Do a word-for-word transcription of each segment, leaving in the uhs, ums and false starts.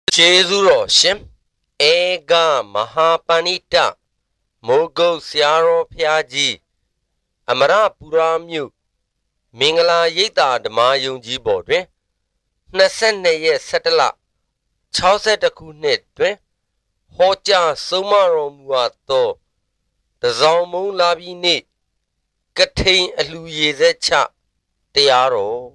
Chezuro Shim Ega Mahapanita Mogo Siaro Piaji Amara Puramu Mingala Yeta Damayung Jibodre Nasene ye Satala Chauset Kunet Hoja Somaro Muato The Zomu Labini Katain Aluyezecha Tiaro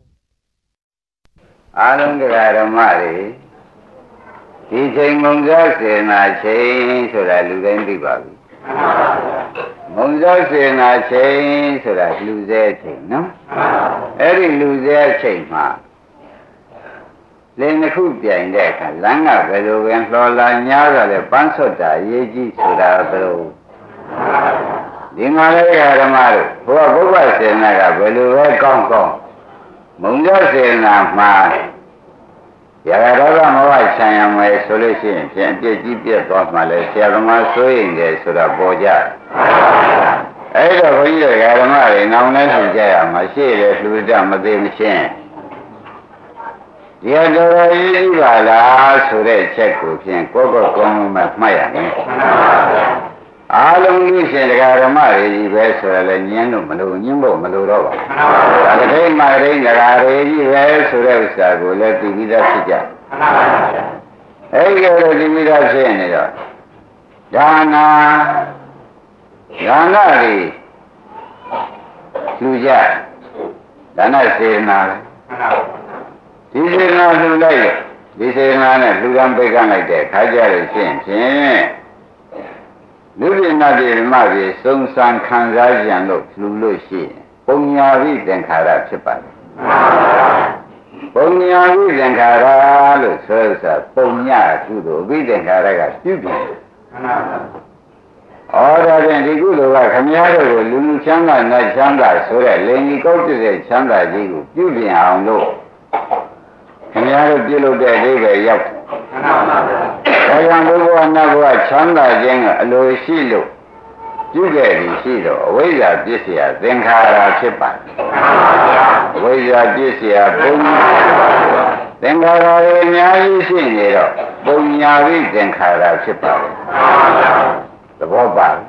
Alungaramari He saying Mungas in a chain so that you then be baby. Mungas in a chain so that lose their chain, no? Every lose their chain, ma. Then the cook behind that, Langa, Velo, and Lola, Yaga, the Pansota, Yeji, Soda, Velo. The Malaya Maru, who are Boba Senaga, Velo, Kong Kong. Mungas in a man. Yagara Mawai China, my solution, and the G P S of Malaysia, my sewing there, so that Boja. I don't know you got a marry, now let's get my share, lose down my baby chain. The other is Vala, so they check with him, Coco Come Maya. All only said Garamari, vessel, and Yano Malu, Nimbo Maluro. At the time my ring, the Gari, vessel, will let the Vida Sija. I get the Vida Senate. Dana Danari Luja Dana Sena. This is not like this is not a Lugan Began like that. Hajar is saying. Living not in Mavi, some son Kanzajan look, Lulushi, Ponyavi and Kara Chipa. Ponyavi and Kara looks first, Ponya, Kudo, Vid and Karaga, stupid. Order than the good of Kamiaro, Lulu Changa, not Changa, so that Lenny go to the Changa, Jigu, Julian, I know. Kamiaro Jilo de Deva Yap. I am over Nagua Chanda Jang Loishilo. You get it, Shilo, away that this year, then Kara Chipa. Away that this year, boom. Then Kara Yayi sing it up. Boom Yavi, then Kara Chipa. The Boba.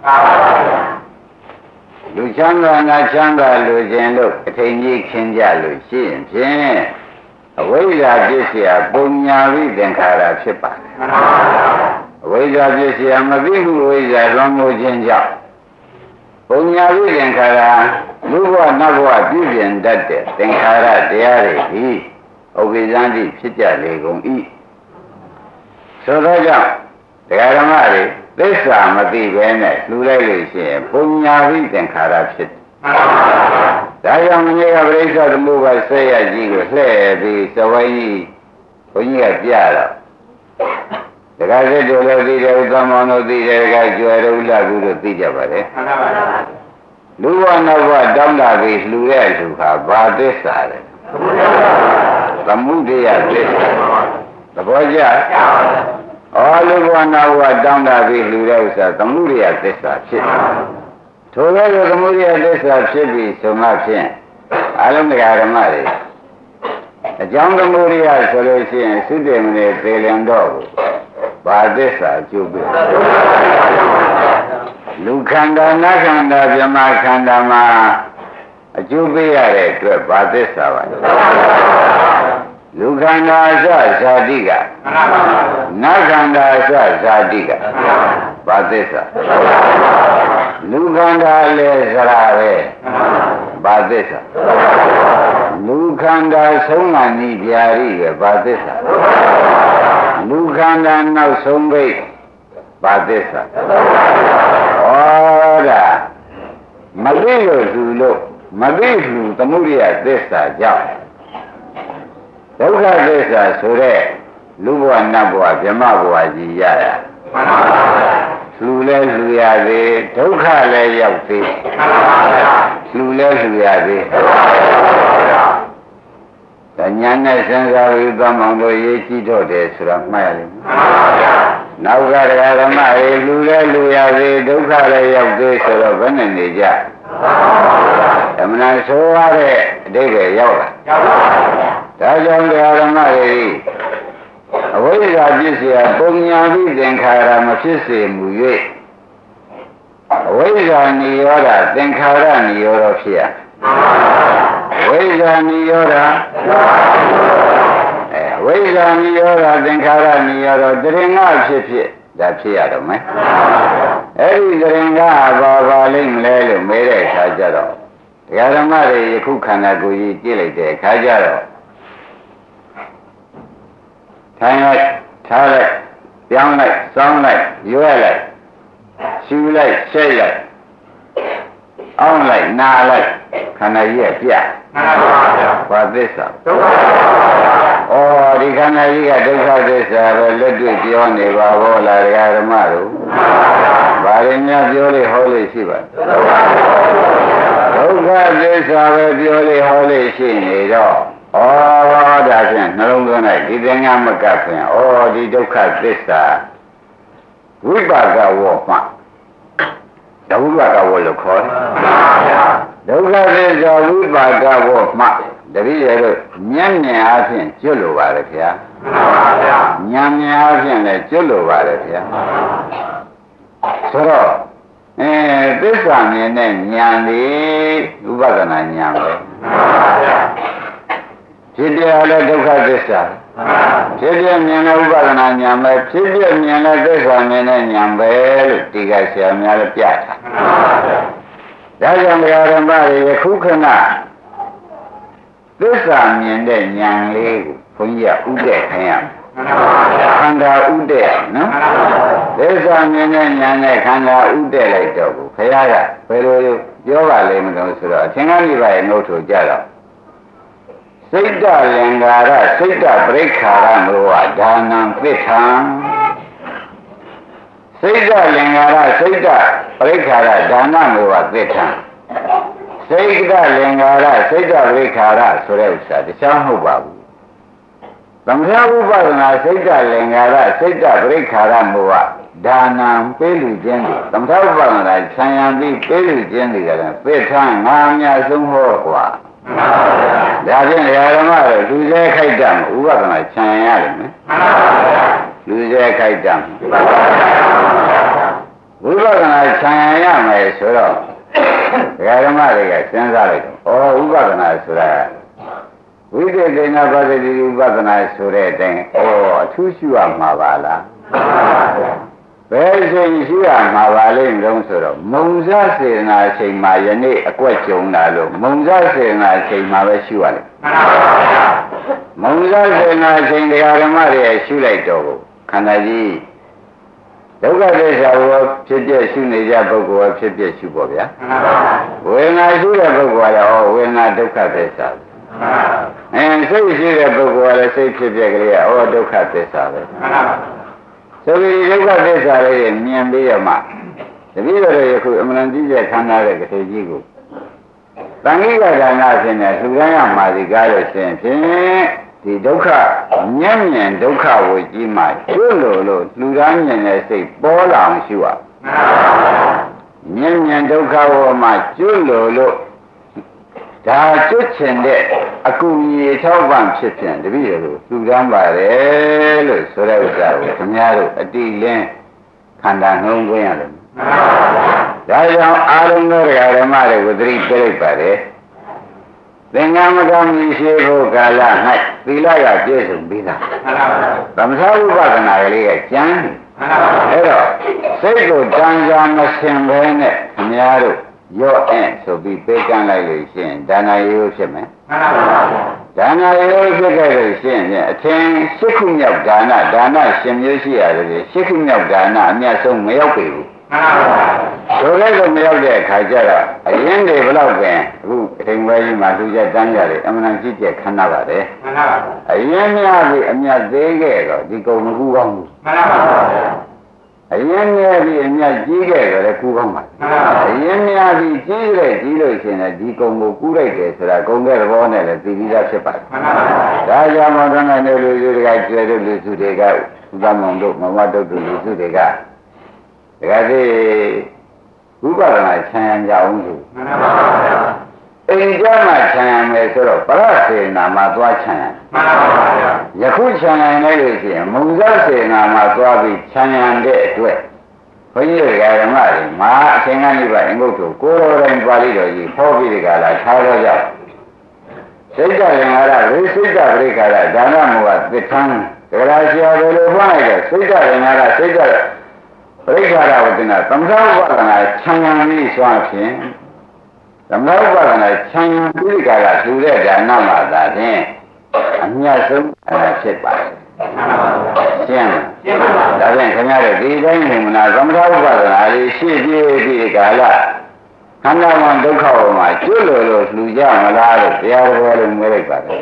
Luchanga Nachanga Lujendo, Tenji Kinja Luchin, Jen. Away that this year, Bunyavi, then Kara Chipa. Away that this year, Mavihu, away that Longo Jinja. Bunyavi, then Kara, Luva Nagua, Vivian, that day, then Kara, Diari, he, Obizandi, Pita, Legum, E. So that, the Aramari, this time at the Venice, Lulay, Bunyavi, then Kara Chit. That young nigga raised out the move I say I jiggle, play, so I when you get Yara. The guy said, you will be there, come on, the guy, you are a good teacher, but eh? Luan Nava, Danda, is Lurel to have bought this side. The movie at this. The boy, all Luan Nava, Danda, is Lurel, the movie at this side. Together the movie at this should be so much in. I don't think I marry. A young movie I solution, Sudamine, Talian dog. But this are Jubi. Lukanda, Nakanda, Yamakanda, Ma. A Jubi are it, but this are. Lukanda, Zadiga. Nakanda, Zadiga. But this are. Lukanda le Zarave, Badesa. Lukanda Songa ni Diari, Badesa. Lukanda no Songa, Badesa. Ora Madio Zulo, Madisu, Tamuria Desa, Jam. Doga Desa, Sure, Lubua Nabua, Jamabua, Yaya. Lule Luyade, Toka lay out the Lule Luyade. The Yana Senza will come on the Yeti Dodes from Mali. Now got a Mari, Lule Luyade, Toka lay out the sort of Venenija. I'm not so are they Yoga. That's on the other Mari. အဝိဇ္ဇာပြည့်စရာပုံညာပြီးသင်္ခါရမဖြစ်စေမူ၍အဝိဇ္ဇာနိရောဓသင်္ခါရနိရောဓဖြစ်ရဝိဇ္ဇာနိရောဓအဲဝိဇ္ဇာနိရောဓသင်္ခါရနိရောဓတရင်ကဖြစ်ဖြစ်ဒါဖြစ်ရတော့မယ်အဲ့ဒီတရင်ကဘာပါလိမ့်မလဲလို့မေးတဲ့အခါကျတော့တရားဓမ္မတွေယခုခန္ဓာကိုယ်ကြီးကြည့်လိုက်တဲ့အခါကျတော့ထိုင်လိုက်ထားလိုက်ပြောင်းလိုက်စောင်းလိုက်ရွက်လိုက်ရှူလိုက်ရှဲလိုက်အောင်းလိုက်နားလိုက်ခန္ဓာကြီးကပြဘာသစ္စာဒုက္ခဩဒီခန္ဓာကြီးကဒုက္ခသစ္စာပဲလက်တွေ့ပြောနေပါဘောလားတရားဓမ္မတို့ဘာရင်းများပြောလေဟောလေရှိပါဒုက္ခသစ္စာပဲပြောလေဟောလေရှိနေတော့ဩဒါဖြင့်နှလုံးသွင်းလိုက်ဒီသင်္ကမကဖြင့်ဩဒီဒုက္ခသစ္စာဝိပါကဝေါမှဒုက္ခကဝေါလို့ခေါ်တယ်ဒုက္ခသစ္စာဝိပါကဝေါမှတပည့်ရတို့ဉာဏ်ဉာဏ်အားဖြင့်ကျွတ်လိုပါလေခင်ဗျာဉာဏ်ဉာဏ်အားဖြင့်လည်းကျွတ်လိုပါလေခင်ဗျာဆိုတော့အဲသစ္စာမြင်တဲ့ဉာဏ်ဒီဥပဒနာဉာဏ်ပဲဖြစ်ပြလည်းဒုက္ခသစ္စာဖြစ်ပြမြင်တဲ့ဥပဒနာဉာဏ်ပဲဖြစ်ပြမြင်တဲ့သစ္စာမြင်တဲ့ဉာဏ်ပဲလို့ဒီကဆရာများလည်းပြတာဒါကြောင့်ဘုရားဓမ္မတွေယခုခဏသစ္စာမြင်တဲ့ဉာဏ်လေးကိုဘုန်းကြီးကဥဒဲခိုင်းရမယ်ခန္ဓာဥဒဲနော်သစ္စာမြင်တဲ့ဉာဏ်နဲ့ခန္ဓာဥဒဲလိုက်တော့ဘုရားကဘယ်လိုပြောပါလိမ့်မလို့ဆိုတော့အသင်္ကန်းကြီးပါရဲ့နှုတ်ထုတ်ကြတော့စိတ်တလင်္ကာရစိတ်တပရိက္ခာရမလို့ဟာဒါနံသစ္စာစိတ်တလင်္ကာရစိတ်တပရိက္ခာရဒါနမလို့ဟာသစ္စာစိတ်တလင်္ကာရစိတ်တပရိက္ခာရဆိုတဲ့ဥစ္စာတခြားမဟုတ်ပါဘူးသမထဥပဒနာစိတ်တလင်္ကာရစိတ်တပရိက္ခာရမလို့ဟာဒါနံပေးလူခြင်းတွေသမထဥပဒနာဆံရံပြီးပေးလူခြင်းတွေကလည်းသစ္စာငါအများဆုံးဟောกว่าဒါဖြင့်ဓမ္မတွေလူစဲခိုက်တတ်ဥပဒနာခြံရလိမ့်မယ်လူစဲခိုက်တတ်ဝိပဿနာခြံရမယ်ဆိုတော့ဓမ္မတွေကစဉ်းစားလိုက်တော့ဩဥပဒနာဆိုတာဝိသေကိနာပါတိဥပဒနာဆိုတဲ့အတိုင်းဩအထူးရှိရမှာပါလားဘယ်ချိန်ရှိရမှာပါလိမ့်မလို့ဆိုတော့မုံစားစေနာအချိန်မှာယနေ့အကွက်ကြုံလာလို့မုံစားစေနာအချိန်မှာပဲရှိရလိမ့်မုံစားစေနာအချိန်တရားဓမ္မတွေရှုလိုက်တော့ခန္ဓာကြီးဒုက္ခသစ္စာကိုဖြစ်ပြရှုနေကြပုဂ္ဂိုလ်ကဖြစ်ပြရှုပေါ့ဗျာဝေဒနာရှုတဲ့ပုဂ္ဂိုလ်ကလည်းဩဝေဒနာဒုက္ခသစ္စာအဲစိတ်ရှိတဲ့ပုဂ္ဂိုလ်ကလည်းစိတ်ဖြစ်ပြကလေးကဩဒုက္ခသစ္စာပဲဆိုပြီးဒုက္ခသစ္စာလေးမြင်ပြီးရမှတပည့်တော်ယခုအမှန်တည်းကျခံရတဲ့ကတိကြီးကိုတန်ခိကဒါနဖြင့်လည်းလူတိုင်းရမှာဒီကားလို့ရှင်ဖြင့်ဒီဒုက္ခမျက်မြင်ဒုက္ခကိုကြည့်မှကျွလို့လို့လူတိုင်းမြင်တဲ့စိတ်ပေါ်လာအောင်ရှုရမျက်မြင်ဒုက္ခကိုမှကျွလို့လို့ဒါကျွတ်ချင်တဲ့အကူအညီထောက်ပံ့ဖြစ်ဖြင့်တပည့်တော်တို့လူတိုင်းပါတယ်လို့ဆိုတဲ့ဥစ္စာကိုခင်ဗျားတို့အတိလင်းခန္ဓာနှုံးသွင်းရတယ်ဒါကြောင့်အာရုံသောဓမ္မတွေကိုသတိပေးလိုက်ပါတယ်သင်္ကမကမိရှိဖို့ကာလ၌သီလကပြည့်စုံပြီးသားသမထဥပဒနာကလေးကကျမ်းအဲ့တော့စိတ်ကိုတန်ကြာမစင်ဘဲနဲ့ခင်ဗျားတို့ရော့အဲ့ဆိုပြီးပေးကမ်းလိုက်လို့ရှိရင်ဒါနရိုးဖြစ်မယ်ဒါနရိုးဖြစ်ခဲ့လို့ရှိရင်အထင်ရှစ်ခုမြောက်ဒါနဒါနရှင်မျိုးရှိရတယ်ရှစ်ခုမြောက်ဒါနအမြတ်ဆုံးမရောက်ပြီဘူးဆိုလိုက်တော့မရောက်တဲ့အခါကျတော့အရင်တွေဘလောက်ပင်အခုအထင်ဝဲကြီးမှာလူကြတန်းကြတယ်အမှန်တန်ကြည့်ကြခဏပါတယ်အရင်များပြီအမြတ်သေးခဲ့တော့ဒီကုံမကူကောင်းဘူးအရင်များပြီအမြတ်ကြီးခဲ့တော့လည်းကူကောင်းပါအရင်များပြီကြီးတဲ့ကြီးလို့ရှိရင်ဒီကုံကိုကူလိုက်တယ်ဆိုတာကုံတဲ့သဘောနဲ့လည်းသိပြီးသားဖြစ်ပါတယ်ဒါကြောင့်မောင်တော်နဲ့လူစုတွေကကျွဲတို့လူစုတွေကဥပမောင်တို့မမတို့လူစုတွေကဒါကြတဲ့ဥပဒနာဆံရကြအောင်လို့အိမ်ကျမ်းမှာခြံရမယ်ဆိုတော့ပရစေနာမှာသွားခြံရမှန်ပါဗျာယခုခြံရနိုင်လို့ရှိရင်မုံဇစေနာမှာသွားပြီးခြံရတဲ့အတွက်ဘုန်းကြီးတွေကဓမ္မတွေမာအရှင်ကနေပါအင်္ဂုတ္တကိုယ်တော်တိုင်ပါဠိတော်ကြီးဟောပြီးဒီကလာထားတော့ကြောက်စိတ်တရင်္ဂါရဝိစိတ်တပရိက္ခာရဒါနမောဟသစ္ဆန်းဒဂရာရှိယဘယ်လိုဖွင့်လိုက်တော့စိတ်တရင်္ဂါရစိတ်တပရိက္ခာရဝတ္တနာသမထဥပဒနာခြံရပြီးစွာဖြင့်သမထဥပဒနာခြံရပြီးဒီကလာလှူတဲ့ဒါနမှာသာဖြင့်အမြတ်ဆုံးဖြစ်ပါတယ်ရှင်းရှင်းပါပါဒါဖြင့်ခင်ဗျားတို့ဒီတိုင်းနေမလားသမထဥပဒနာလေးရှေ့ပြေးပြီးကာလခန္ဓာဝန်ဒုက္ခဝမှာကျွလို့လို့လှူကြမလားလို့တရားတော်လို့မွေးလိုက်ပါတယ်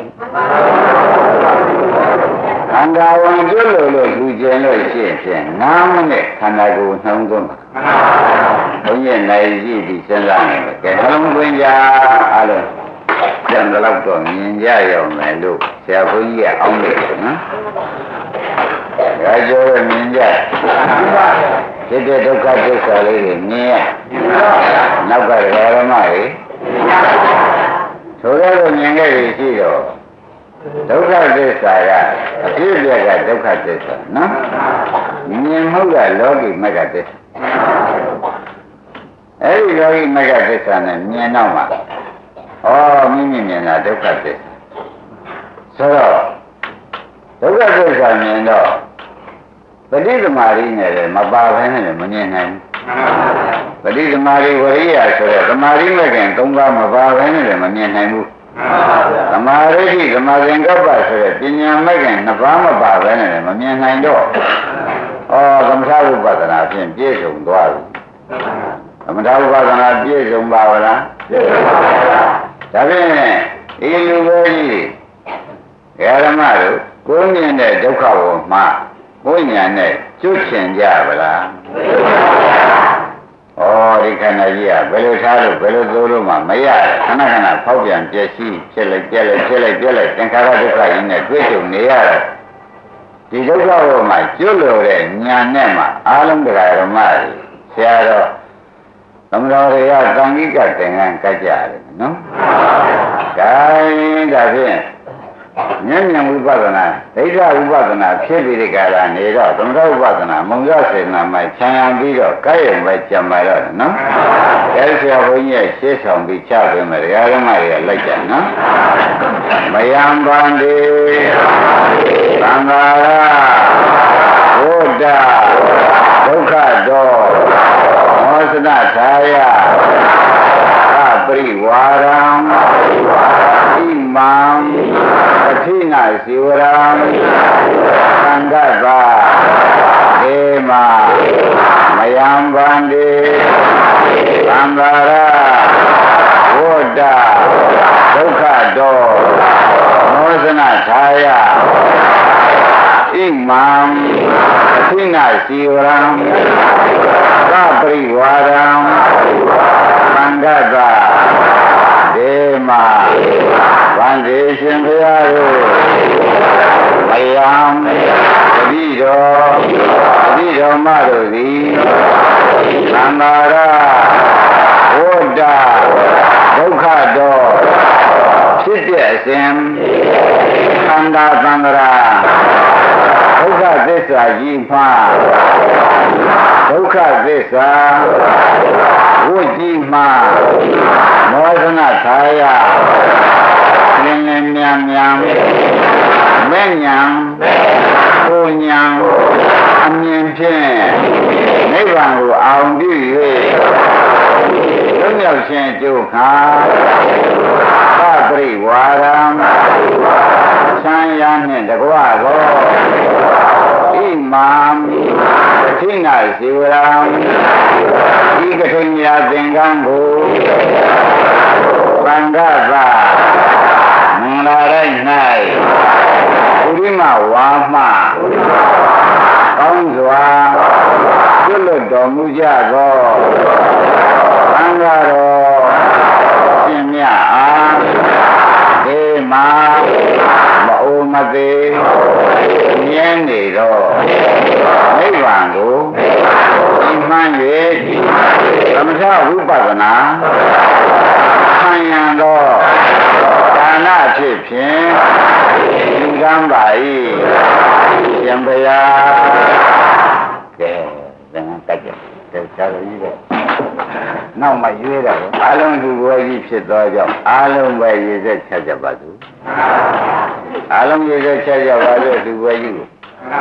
ခန္ဓာဝန်ကျွလို့လို့လှူကျင်လို့ရှိရင်နားမနဲ့ခန္ဓာကိုယ်နှောင်းသွင်းပါဘုန်းကြီးနိုင်ကြည့်ပြီးစဉ်းစားနေတယ်ကဲနှလုံးသွင်းကြအားလုံးကျန်တော့တော့မြင်ကြရအောင်မယ်လို့ဆရာဘုန်းကြီးကအောင်းတယ်နော်ဒါကြောင့်မြင်ကြဖြစ်တဲ့ဒုက္ခသစ္စာလေးတွေမြင်ရနောက်ကဓမ္မတွေဆိုတော့မြင်ခဲ့ပြီရှိတော့ဒုက္ခသစ္စာကအပြည့်အပြည့်ကဒုက္ခသစ္စာနော်မြင်မှုကလောကီမဂ္ဂသစ္စာအဲ့ဒီလောကီမဂ္ဂသစ္စာနဲ့မြင်တော့မှဩမိမိမြင်တာဒုက္ခသစ္စာဆိုတော့ဒုက္ခသစ္စာမြင်တော့ပဋိသမารိနဲ့လည်းမပါဘဲနဲ့လည်းမမြင်နိုင်ဘူးပဋိသမารိဝရိယဆိုတဲ့သမာဓိမဲ့ခင်သုံးပါးမပါဘဲနဲ့လည်းမမြင်နိုင်ဘူးသမာဓိတိသမာသင်္ကပ္ပဆိုတဲ့ပညာမဲ့ခင်နှစ်ပါးမပါဘဲနဲ့လည်းမမြင်နိုင်တော့ဩသမထဥပဒနာဖြင့်ပြည့်စုံသွားပြီသမထဥပဒနာပြည့်စုံပါဗလားပြည့်စုံပါဗျာဒါဖြင့်ဒီလူပဲကြီးဓမ္မတို့ကိုယ်မြင်တဲ့ဒုက္ခကိုမှဘုညာနဲ့ကျွတ်ချင်ကြပါလားဩဒီခန္ဓာကြီးကဘယ်လိုထားလို့ဘယ်လိုသိုးလို့မှမရခဏခဏဖောက်ပြန်ပြည့်စည်ဖြစ်လိုက်ပြက်လိုက်ဖြစ်လိုက်ပြက်လိုက်သင်္ခါရဒုက္ခကြီးနဲ့တွေ့ကြုံနေရတော့ဒီဒုက္ခကိုမှကျွတ်လို့တဲ့ညာနဲ့မှအာလုံးတရားဓမ္မတွေဆရာတော်သမတော်တွေကတန်ကြီးကတင်ငန်းကကြရတယ်နော်ဒါရင်ဒါဖြင့်ဉာဏ်ဉာဏ်ဝိပဿနာဒိဋ္ဌဝိပဿနာဖြစ်ပြီးဒီကရာနေတော့သမထဝိပဿနာမုံရစေနာမှာခြံရံပြီးတော့ကာယံပဲကြံပါတော့နော်အဲဆရာဘုန်းကြီးရဲ့ရှေ့ဆောင်ပြီးချပေးမယ်တရားဓမ္မတွေကလိုက်ကြနော်မယံဗန္တိသံဃာရဘုဒ္ဓဒုက္ခတောမောစနသာယအပရိဝါရံဣမံပတိနာဇီဝရံသံဃတ္တဒေမမယံဗန္တိသံဃာရဝဋ္ဌဒုက္ခတောမောစနသာယဣမံပတိနာဇီဝရံသပရိဝါရံသံဃတ္တဒေမဗန္တိရှင်ဘုရားတို့မယံတတိတော်တတိတော်မတို့သည်သံဃာရဝဋ္ဌဒုက္ခတောဖြစ်တဲ့အစဉ်ခန္ဓာသံဃာဒုက္ခသစ္စာကြီးမှဒုက္ခသစ္စာဝိကြီးမှမောဇနသာယလင်းလင်းမြန်မြန်မဲ့ညာကိုညာအမြင်ဖြင့်နိဗ္ဗာန်ကိုအောင်ပြု၍လွတ်မြောက်ခြင်းအကျိုးခါသပရိဝါရံချမ်းရနှင့်တကွာသောဣမံပတိနာဇီဝရံဤကထိညာသင်္ကန်းကိုသံဃတမင်္ဂလာတိုင်း၌ဥရိမဝါမကောင်းစွာကျွတ်လွတ်တော်မူကြသောသံဃာတော်ရှင်မြတ်အားဒေမမအိုမသေးမြဲနေတော့နိဗ္ဗာန်ကိုဒီမှန်၍သမထဝိပဿနာခံရန်သောဒါနဖြစ်ဖြင့်လူကမ်းပါ၏ရှင်ဘုရားကဲသင်္ကန်းတက်ကြတယ်ဆရာတော်ကြီးကနောက်မှရွေးတယ်အလုံးသူဘွယ်ကြီးဖြစ်သောကြောင့်အလုံးပဲရည်စက်ချက်ကြပါသူအလုံးရည်စက်ချက်ကြပါလို့သူဘွယ်ကြီးကို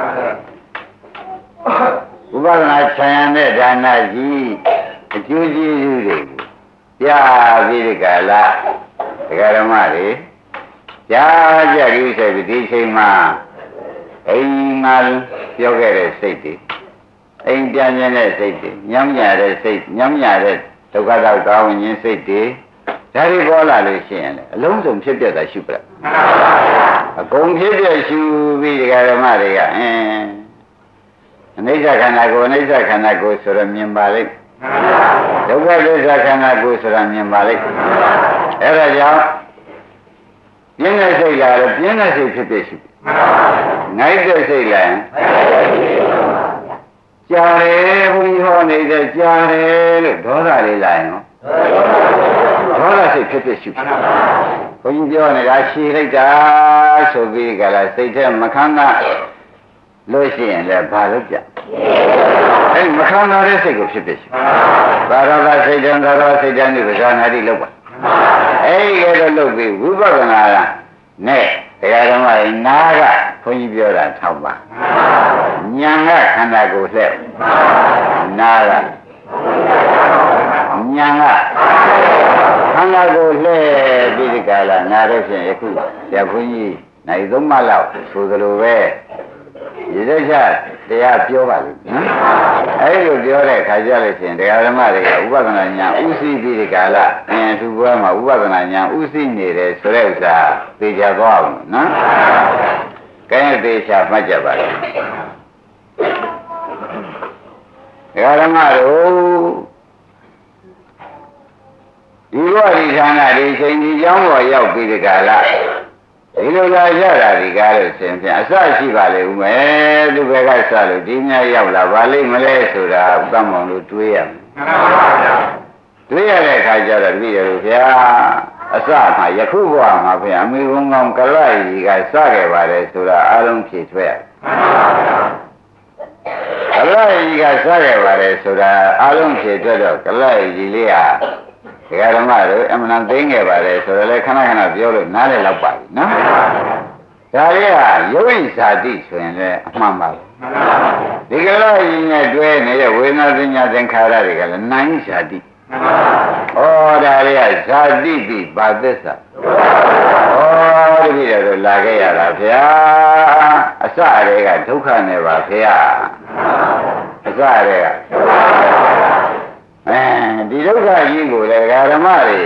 ဥပဒနာခြံရတဲ့ဒါနကြီးအကျိုးကျေးဇူးတွေကိုပြပြီးဒီကလာဒကာဓမ္မတွေကြားကြကြီးဆိုပြီးဒီချိန်မှာအိမ်ငါပြောခဲ့တဲ့စိတ်တွေအိမ်ပြန်နေတဲ့စိတ်တွေညံ့ညတဲ့စိတ်ညံ့ညတဲ့ဒုက္ခတောက်ကောင်းခြင်းစိတ်တွေဒါတွေပေါ်လာလို့ရှိရင်လေအလုံးစုံဖြစ်ပြတာရှုပြတ်အကုန်ဖြစ်ပြရှုပြီးဒီကဓမ္မတွေကအင်းအနိစ္စခန္ဓာကိုအနိစ္စခန္ဓာကိုဆိုရမြင်ပါလိမ့်ဒုက္ခသစ္စာခန္ဓာကိုဆိုတာမြင်ပါလိမ့်အဲ့ဒါကြောင့်ပြင်းတဲ့စိတ်လာတော့ပြင်းတဲ့စိတ်ဖြစ်ဖြစ်ရှိနိုင်တဲ့စိတ်လာရင်ကြာတယ်ဘုန်းကြီးဟောနေတဲ့ကြာတယ်လို့ဒေါသလေးလာရင်ဒေါသစိတ်ဖြစ်ဖြစ်ရှိဘုန်းကြီးပြောနေတာရှည်လိုက်တာဆိုပြီးကြလားစိတ်ထဲမခန္ဓာလို့ရှိရင်လည်းဘာလို့ကြအဲ့မခန္ဓာတဲ့စိတ်ကိုဖြစ်ဖြစ်ရှိဘာရောကစိတ်တံသာရောစိတ်တံဒီပဇာနာတိလောက်ပါအဲ့ဒီကတော့လုပ်ပြီးဝိပဿနာကနဲ့တရားဓမ္မရဲ့နာကဘုန်းကြီးပြောတာထောက်ပါဉာဏ်ကခန္ဓာကိုယ်လှည့်နာကဉာဏ်ကခန္ဓာကိုယ်လှည့်ပြီးဒီကလာနာတော့ဖြင့်ယခုဆရာဘုန်းကြီးနိုင်သုံးမှလောက်ဆိုသလိုပဲရည်သက်ချတရားပြောပါလိမ့်နော်အဲ့လိုပြောတဲ့ခါကြလို့ရှိရင်တရားဓမ္မတွေကဥပဒနာညာဥသိပြီးဒီကလာအင်းသူဘွဲမှာဥပဒနာညာဥသိနေတယ်ဆိုတဲ့ဥစ္စာသိကြသွားအောင်နော်ကဲသေချာမှတ်ကြပါလိမ့်တရားဓမ္မတို့ဒီဘဝဒီဌာနဒီချိန်ဒီကြောင်းပေါ်ရောက်ပြီးဒီကလာဒီလိုလာရတာဒီကားလို့ဆင်ဖြင့်အစရှိပါလေဦးမယ်သူပဲကစလို့ဒီများရောက်လာပါလိမ့်မလဲဆိုတာဥပမောင်တို့တွေးရမယ်တွေးရတဲ့အခါကျတော့ပြီးရလို့ဗျာအစမှာယခုဘဝမှာဗျာအမိဘုံကောင်ကလကြီးကစခဲ့ပါတယ်ဆိုတာအလုံးဖြည့်ထွက်ကလကြီးကစခဲ့ပါတယ်ဆိုတာအလုံးဖြည့်ထွက်တော့ကလကြီးလေးဟာဒကာဓမ္မတို့အမှန်သိငယ်ပါတယ်ဆိုတော့လေခဏခဏပြောလို့နားလည်းလောက်ပါပြီနော်ဒါလေးကယုတ်ဣဇာတိဆိုရင်လည်းအမှန်ပါဒီကလာရင်နဲ့တွဲနေတဲ့ဝေဒနာပညာသင်္ခါရတွေကလည်းနာယိဇာတိဩဒါလေးကဇာတိတိပါသစ္စာဩတပည့်တော်လာခဲ့ရတာဗျာအစတွေကဒုက္ခနဲ့ပါဗျာအစတွေကအဲဒီဒုက္ခကြီးကိုလည်းဓမ္မတွေ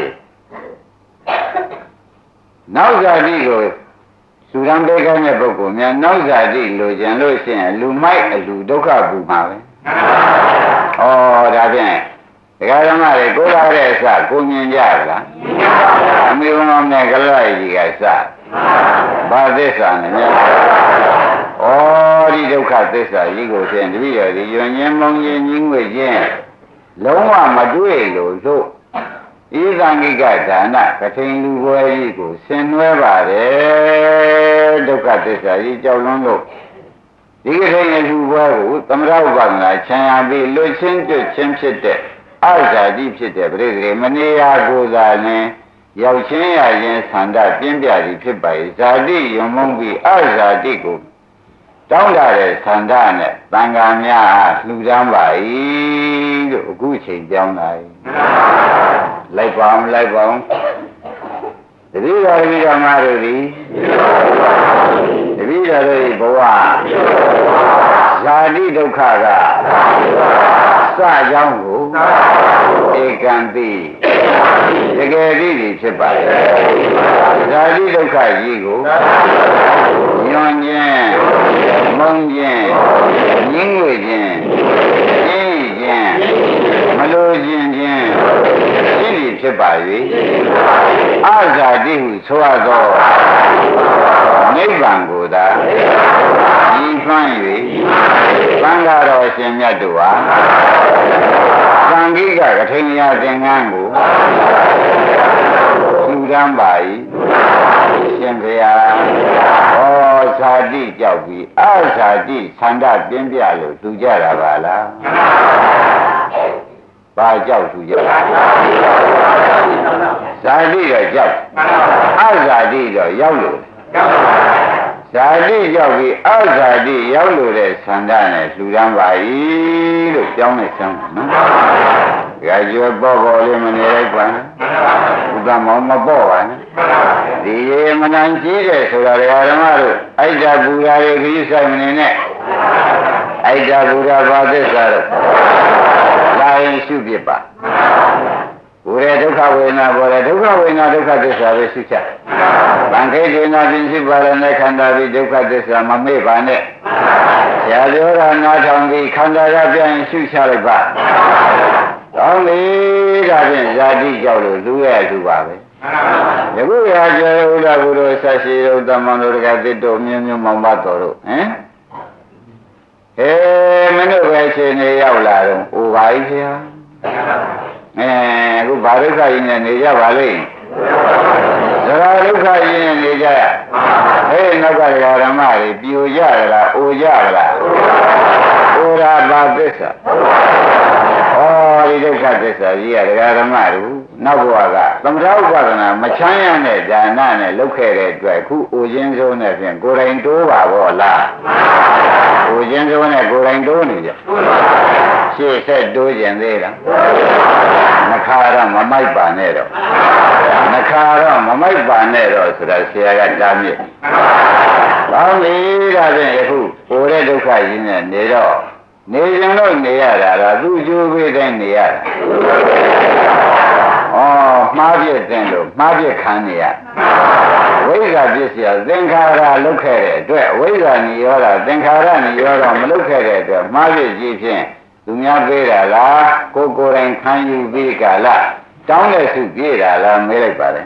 နောက်ဇာတိကိုသုရံပေခိုင်းတဲ့ပုဂ္ဂိုလ်များနောက်ဇာတိလိုချင်လို့ရှိရင်လူမိုက်အလူဒုက္ခပူမှာပဲဩဒါဖြင့်ဒကာဓမ္မတွေကိုယ်လာတဲ့အစကိုမြင်ကြလားအမေဘုံတော်နဲ့ကလကြီးကစဘာသစ္စာနဲ့များဩဒီဒုက္ခသစ္စာကြီးကိုဖြင့်တပည့်တော်ဒီယွန်ချင်းမုံချင်းကြီးငွေချင်းလုံးဝမတွေ့လို့သို့ဤသံဃိကဒါနကထိန်လူပွဲကြီးကိုဆင်နွှဲပါတယ်ဒုက္ခသစ္စာကြီးကြောက်လွန်းလို့ဒီကထိန်လူပွဲကိုသမထဥပဒနာခြံရပြီးလွတ်ချင်းကျွတ်ချင်းဖြစ်တဲ့အဇာတိဖြစ်တဲ့ပြိတ္တိမနေရာကိုသာနဲ့ရောက်ချင်းရရင်ဆန္ဒပြင်းပြသည်ဖြစ်ပါ၏ဇာတိယုံမုန်းပြီးအဇာတိကိုတောင်းတတဲ့ဆန္ဒနဲ့တန်ခါများလှူဒန်းပါ၏လို့အခုချိန်ပြောင်းလာ၏လိုက်ပါအောင်လိုက်ပါအောင်တတိယဝိဓမ္မာတို့သည်တတိယတို့၏ဘဝဇာတိဒုက္ခကစကြောင်းကိုဧကံတိတကယ်တိဖြစ်ပါလေဇာတိဒုက္ခကြီးကိုညွန်ခြင်းမုန်းခြင်းညှင်းငွေခြင်းအေးခြင်းမလိုခြင်းခြင်းရှိပြီဖြစ်ပါ၍အဇာတိဟုဆိုရသောနိဗ္ဗာန်ကိုသာဤမှန်း၍သံဃာတော်ရှင်မြတ်တို့ဟာသံဃိကကထိန်ရာသင်္ကန်းကိုရမ်းပါ၏ရှင်ဘုရားဩဇာတိကြောက်ပြီးအဇာတိဆန္ဒပြင်းပြလို့သူကြတာပါလားဘာကြောက်သူကြဇာတိတော့ကြောက်အဇာတိတော့ရောက်လို့ဇာတိရောက်ပြီးအဇာတိရောက်လို့တဲ့ဆန္ဒနဲ့လှူဒန်းပါ၏လို့ပြောင်းလိုက်စမ်းနော်။ကြွယ်ပေါ်ပေါ်လေးမနေလိုက်ပါနဲ့။ဘုရားမောင်မပေါ်ပါနဲ့။ဒီရေမနန်ကြီးတယ်ဆိုတာဓမ္မတို့အိုက်တာဘူရာရဲ့ခရီးဆိုင်မနေနဲ့။အိုက်တာဘူရာဘာသစ္စာတော့လာရင်ရှုပြပါ။ဘုရားဒုက္ခဝေဒနာပေါ်တယ်ဒုက္ခဝေဒနာဒုက္ခသစ္စာပဲရှုချက်။ဗံခိတေနာပင်ရှိပါရနဲ့ခန္ဓာပြီးဒုက္ခသစ္စာမမေ့ပါနဲ့။ဆရာပြောတာနားထောင်ပြီးခန္ဓာကပြန်ရှုချလိုက်ပါ။ကောင်းပြီဒါဖြင့်ဇာတိကြောက်လို့လူရဲ့လူပါပဲ။ယခုရာကျေဥဒ္ဒဘုရောဆက်ရှိတို့တမန်တို့တကသစ်တို့မြင်းမြင်းမောင်မတော်တို့ဟင်ဟေးမင်းတို့ပဲရှင်နေရောက်လာတော့အိုပါပြီခင်ဗျာ။အဲအခုဘာဒုက္ခကြီးနဲ့နေကြပါလိမ့်။ဇရာဒုက္ခကြီးနဲ့နေကြရ။ဟေးနောက်ကဓမ္မတွေပြိုကြရလားအိုကြရလား။အိုရာဘာသစ္စာဒီဒုက္ခသစ္စာကြီးရတရားဓမ္မတို့နောက်ဘဝကသမထဥပဒနာမချမ်းရတဲ့ဒါနနဲ့လုပ်ခဲ့တဲ့အတွက်ခုအိုခြင်းစိုးနဲ့ဖြင့်ကိုယ်တိုင်တိုးပါဘောလားအိုခြင်းစိုးနဲ့ကိုယ်တိုင်တိုးနေကြရှေ့ဆက်တိုးကျင်သေးလားနှခါတော့မမိုက်ပါနဲ့တော့နှခါတော့မမိုက်ပါနဲ့တော့ဆိုတာဆရာကတားမြစ်ကောင်းပြီဒါဖြင့်ယခုကိုယ်တဲ့ဒုက္ခကြီးနဲ့နေတော့နေရင်တော့နေရတာတော့သူ့ကျိုးပေးတိုင်းနေရတာဩမှားပြည့်တဲ့လို့မှားပြည့်ခံနေရဝိဇ္ဇာပြည့်စရာသင်္ခါရလုတ်ခဲ့တဲ့အတွက်ဝိဇ္ဇာနိရောဓသင်္ခါရနိရောဓမလုတ်ခဲ့တဲ့အတွက်မှားပြည့်ကြီးဖြင့်သူများပေးတာလားကိုယ်ကိုယ်တိုင်ခံယူပြီးကလားတောင်းတဲ့စုပြေးတာလားမေးလိုက်ပါလေ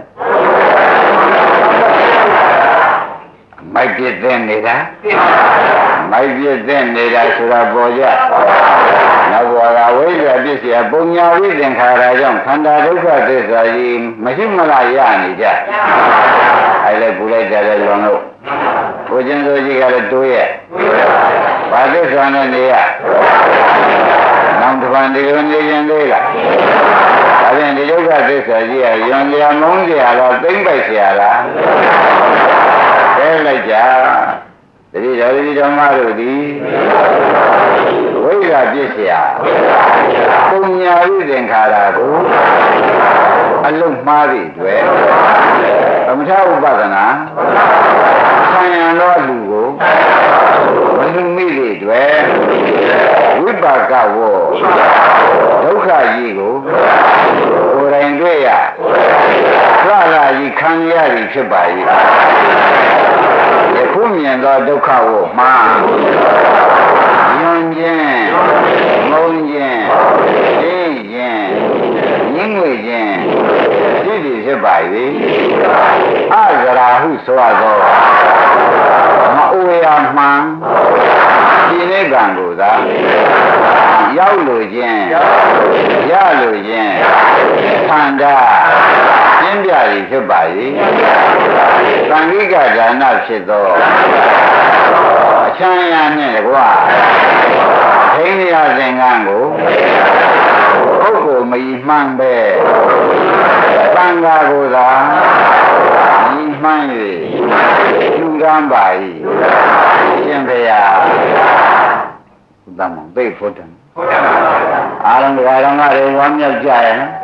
မိုက်ပြည့်တဲ့နေတာမိုက်ပြည့်တဲ့နေတာဆိုတာပေါ်ကြနောက်ဘဝကဝိဇ္ဇာပြည့်စရာပုံညာဝိသင်္ခါရကြောင့်ခန္ဓာဒုက္ခသစ္စာကြီးမရှိမလားရနေကြအဲလေပူလိုက်တယ်လွန်လို့ကိုကျင်းစိုးကြီးကလည်းတိုးရဲ့ဘာသစ္စာနဲ့နေရနောက်တစ်ပတ်ဒီလိုနေရင်သေးလားဒါဖြင့်ဒီဒုက္ခသစ္စာကြီးကယွန်စရာမုန်းစရာလားသိမ့်ပိုက်စရာလားဲလိုက်ကြတတိတော်ဒီဓမ္မတို့သည်ဝိဇ္ဇာပြည့်စရာပုံညာဝိသင်္ခါရကိုအလုံးမှားသည့်တွေသမထဥပဒနာဆံရံသောလူကိုမလူမိသည့်တွေဝိပါကဝောဒုက္ခကြီးကိုကိုယ်တိုင်တွေ့ရသရာကြီးခံရသည်ဖြစ်ပါ၏ယခုမြင်သောဒုက္ခကိုမှားယွန်ခြင်းငုံခြင်းသိခြင်းညှင်းငွေခြင်းဒီသည်ဖြစ်ပါ၏အဇရာဟုဆိုရသောမအိုရမှန်ဒီနိဗ္ဗာန်ကိုသာရောက်လို့ခြင်းရလို့ခြင်းသန္တာပြင်းပြသည်ဖြစ်ပါ၏သံဃိကဒါနဖြစ်သောအချမ်းရနှင့်တကွာထိန်းရသင်္ကန်းကိုပုဂ္ဂိုလ်မီမှန်းပဲသံဃာကိုသာမီမှန်း၍ယူရန်ပါ၏ရှင်ဘုရားဘုဒ္ဓမောင်သိဖို့တယ်အာရုံတရားတော်ကလည်းဝမ်းမြောက်ကြရဲ့နော်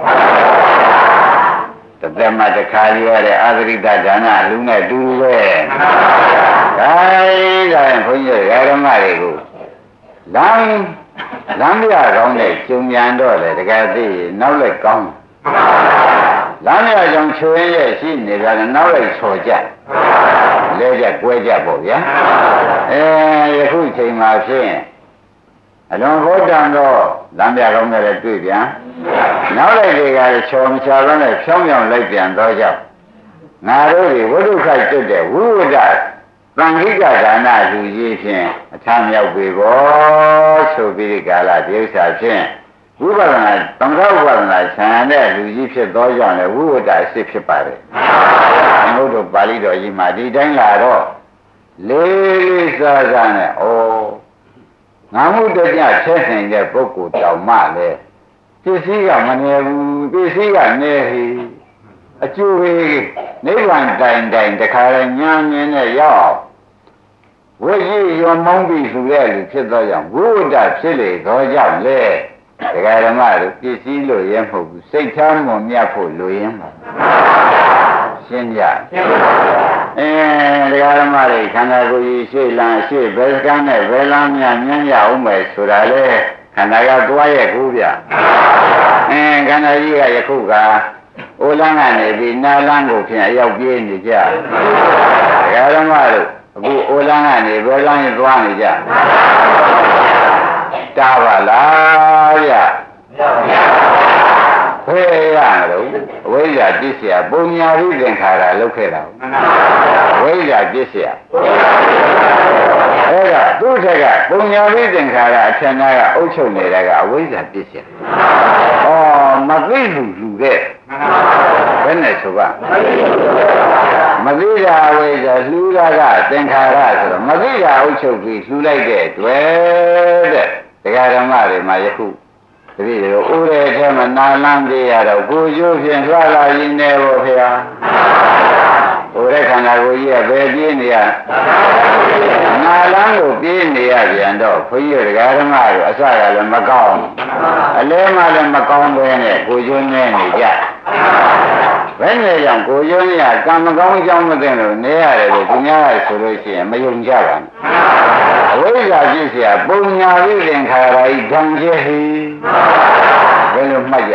တသက်မှတစ်ခါရရတဲ့အာသရိတဒါနလူနဲ့တူပဲဒါဒါရင်ခွန်ကြီးဓမ္မတွေကိုလမ်းလမ်းပြကောင်းတဲ့ကျုံမြန်တော့လေတကယ်သိနောက်လိုက်ကောင်းလမ်းပြကြောင့်ချွေးရဲ့ရှိနေကြတယ်နောက်လိုက်ချော်ကြလဲကြကွဲကြပေါ့ဗျာအဲယခုချိန်မှာဖြင့်အလွန်ဟောတန်တော့လမ်းပြကောင်းတဲ့တွေ့ပြန်နောက်လိုက်တွေကချော်မချတော့နဲ့ဖြောင်းဖြောင်းလိုက်ပြန်တော့ကြောင့်ငါတို့တွေဝိသုခိုက်တက်တဲ့ဝိဝဒသံဃိကဒါနလူကြီးဖြင့်အထမြောက်ပြီဘောဆိုပြီးကာလဒီဥစ္စာဖြင့်ဝိပဿနာသမထဥပဒနာဆံတဲ့လူကြီးဖြစ်သောကြောင့်လည်းဝိဝတ္တအစစ်ဖြစ်ပါတယ်ဘုရားပါဠိတော်ကြီးမှာဒီတိုင်းလာတော့လေးလေးစားစားနဲ့ဩငါမှုတကြဆက်နိုင်တဲ့ပုဂ္ဂိုလ်တောင်မှလည်းပစ္စည်းကမနေဘူးပစ္စည်းကနေဟိအကျိုးပဲနိဗ္ဗာန်တိုင်တိုင်တခါလဲညာမြင်နဲ့ရောက်ဝိဇ္ဇရောမုန်းပြီဆိုတဲ့လူဖြစ်သောကြောင့်ဝိဝတ္တဖြစ်လေသောကြောင့်လေဒကာဓမ္မတို့ပစ္စည်းလို့ရဲမဟုတ်ဘူးစိတ်ထားမွန်မြတ်ဖို့လိုရင်းပါရှင်းကြအင်းဒကာဓမ္မတွေခန္ဓာကိုယ်ကြီးရှေ့လန်းရှေ့ဘယ်ကန်းနဲ့ဘယ်လမ်းများမြင်ရအောင်မယ်ဆိုတာလေခန္ဓာကသွားရဲ့ကူဗျအင်းခန္ဓာကြီးကယခုကအိုလန်းကနေပြီးနာလန်းကိုဖြင့်အရောက်ပြေးနေကြဒကာဓမ္မတို့အခုအိုလန်းကနေဘယ်လမ်းသွားနေကြတာပါလားဗျဘယ်ရတော့ဝိဇ္ဇာပစ္စယပုံညာရိသင်္ခါရလောက်ခဲ့တာဝိဇ္ဇာပစ္စယအဲ့ဒါသူ့ထက်ကပုံညာရိသင်္ခါရအထက်နာကအုပ်ချုပ်နေတာကအဝိဇ္ဇာပစ္စယဩမသိလူလူတဲ့ဘယ်နဲ့ဆိုပါမသိတာဝိဇ္ဇာလှူတာကသင်္ခါရဆိုတော့မသိတာအုပ်ချုပ်ပြီးလှူလိုက်တဲ့တွေ့တဲ့တရားဓမ္မတွေမှာယခုတပည့်တို့ဥရဲထဲမှာနာလန်းပြေးရတော့ကိုကျိုးဖြင့်လွှလာရင်းနေဖို့ဖေဟာဥရဲခန္ဓာကိုကြီးကဘယ်ပြေးနေရနာလန်းကိုပြေးနေရပြန်တော့ခွန်ကြီးတို့တရားဓမ္မတို့အစကလည်းမကောင်းအလဲမှလည်းမကောင်းပဲနဲ့ကိုကျိုးနေနေကြဘယ်နဲ့ကြောင့်ကိုကျိုးနေရကံမကောင်းကြောင်းမသိလို့နေရတယ်လို့သူများကဆိုလို့ရှိရင်မယုံကြပါဘူးအဝိဇ္ဇာဖြစ်เสียပုံညာရိသင်္ခါရဤဓမ္မကျေဟိဘယ်လိုမှတ်ကြ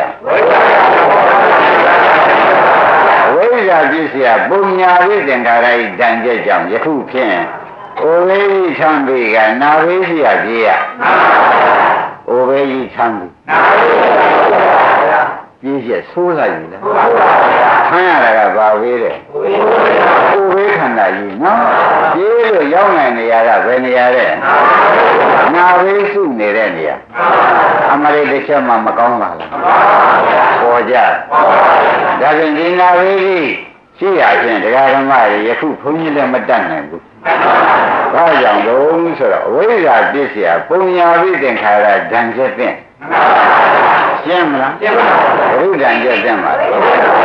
အဝိဇ္ဇာဖြစ်เสียပုံညာရိသင်္ခါရဤဓမ္မကျေကြောင့်ယခုဖြင့်အိုဝေယိချမ်းပေကနာဝေရှိရပြေရအိုဝေယိချမ်းပေနာဝေရှိရပြေးရဆိုးလိုက်ပြီလားဆန်းရတာကဘာဝေးတဲ့အိုဝေးခန္ဓာကြီးနော်ပြေးလို့ရောက်နိုင်နေရတာဘယ်နေရာတဲ့နာဝေးစုနေတဲ့နေရာအမရိတစ်ချက်မှမကောင်းပါလားပေါ်ကြဒါဖြင့်ဒီနာဝေးကြီးရှိရခြင်းတရားဓမ္မတွေယခုဘုန်းကြီးလည်းမတတ်နိုင်ဘူးဘာကြောင့်လို့ဆိုတော့အဝိဇ္ဇာပစ္စယပုံညာပိသင်္ခါရဓမ္မချက်ဖြင့်ရှင်းမလားရှင်းပါဘူးဘုဒ္ဓံကျက်တဲ့မှာဩ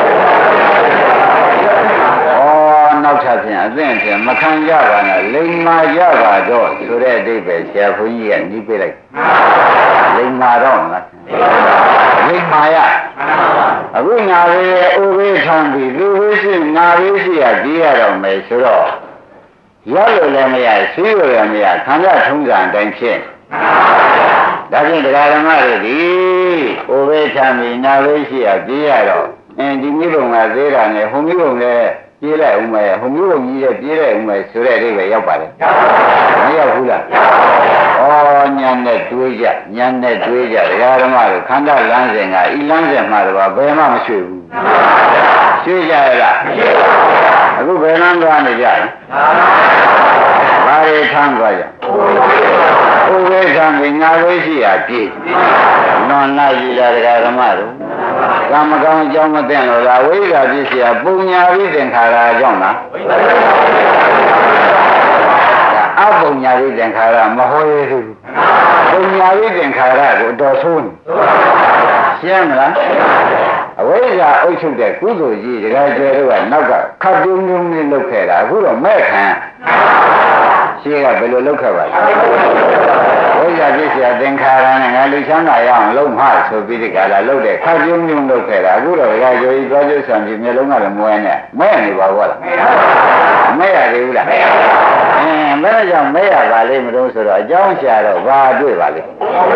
နောက်ထပ်ဖြင့်အသင့်ဖြင့်မခံကြပါနဲ့လိမ္မာကြပါတော့ဆိုတဲ့အဓိပ္ပာယ်ဆရာဘုန်းကြီးကနှီးပေးလိုက်လိမ္မာတော့မလားလိမ္မာရအခုငါပဲအိုဘေးထမ်းပြီးလူဘေးရှိငါဘေးရှိရကြည့်ရတော့မယ်ဆိုတော့ရောက်လို့လည်းမရရှိလို့လည်းမရခန္ဓာထုံးစံအတိုင်းဖြစ်ဒါဖြင့်တရားဓမ္မတွေဒီဟိုဘေးချမ်းပြီးနာဘေးရှိရပြေးရတော့အင်းဒီမျိုးပုံကသေးတာနဲ့ဟိုမျိုးပုံလည်းပြေးလိုက်ဦးမယ်ဟိုမျိုးပုံကြီးရဲ့ပြေးလိုက်ဦးမယ်ဆိုတဲ့အဓိပ္ပာယ်ရောက်ပါတယ်မရောက်ဘူးလားဩညာနဲ့တွေးကြညာနဲ့တွေးကြတရားဓမ္မတွေခန္ဓာလမ်းစဉ်ကဤလမ်းစဉ်မှာတော့ဘယ်မှမရွှေ့ဘူးရွှေ့ကြရလားအခုဘယ်လမ်းသွားနေကြလဲဘာတွေထမ်းသွားကြဥပ္ပေသံပညာဝိရှိရာပြည့်နွန်နာကြီးလာတရားဓမ္မတို့ကံမကောင်းအကြောင်းမသိလို့လားဝိဇ္ဇာပြည့်စရာပုံညာဝိသင်္ခါရအကြောင်းလားအပုံညာဝိသင်္ခါရမဟောရဘူးပုံညာဝိသင်္ခါရကိုတော်ဆိုးရှင်းမလားအဝိဇ္ဇာအုပ်ချုပ်တဲ့ကုသိုလ်ကြီးတရားကျဲတို့ကနောက်ကခပ်ပြုံးပြုံးလေးလုပ်ခဲ့တာအခုတော့မဲ့ခံရှင်းကဘယ်လိုလုပ်ခဲ့ပါလဲဝိဇ္ဇာပြည့်စရာသင်္ခါရနဲ့ငါလူချမ်းသာရအောင်လုံးမဆိုပြီးဒီကလာလုပ်တဲ့ခပ်ပြုံးပြုံးလုပ်ခဲ့တာအခုတော့တရားကျဲကြီးသွားကျဆံပြီးမျိုးလုံးကလည်းမွဲနဲ့မဲ့နေပါဘောလားမဲ့ရသေးဘူးလားအင်းဘယ်ကြောင့်မဲ့ရပါလိမ့်မလို့ဆိုတော့အကြောင်းရှာတော့ဘာတွေ့ပါလိမ့်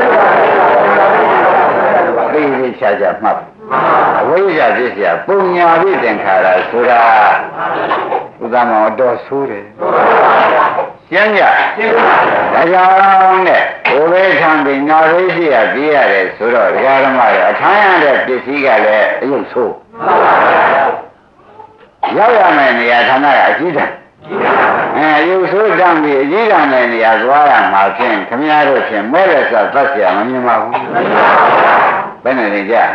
သိသိချာချာမှတ်အဝိဇ္ဇာပြည့်စရာပုံညာပိသင်္ခါရဆိုတာဥဒ္ဒမောတော်ဆိုးတယ်ရှင်းကြဒါကြောင့်နဲ့ဘုဘေးခံပြီးနာဝိရှိရပြေးရတယ်ဆိုတော့ဒကာဓမ္မတွေအထမ်းရတဲ့ပစ္စည်းကလည်းအယုတ်ဆိုးရောက်ရမယ်နေရာဌာနကအကြီးတန်းအဲရုပ်ဆိုးတမ်းပြီးအကြီးတန်းတဲ့နေရာသွားရမှာဖြင့်ခမည်းတော်ဖြင့်မဲလက်စသတ်เสียမမြင်ပါဘူးဘယ်နဲ့နေကြ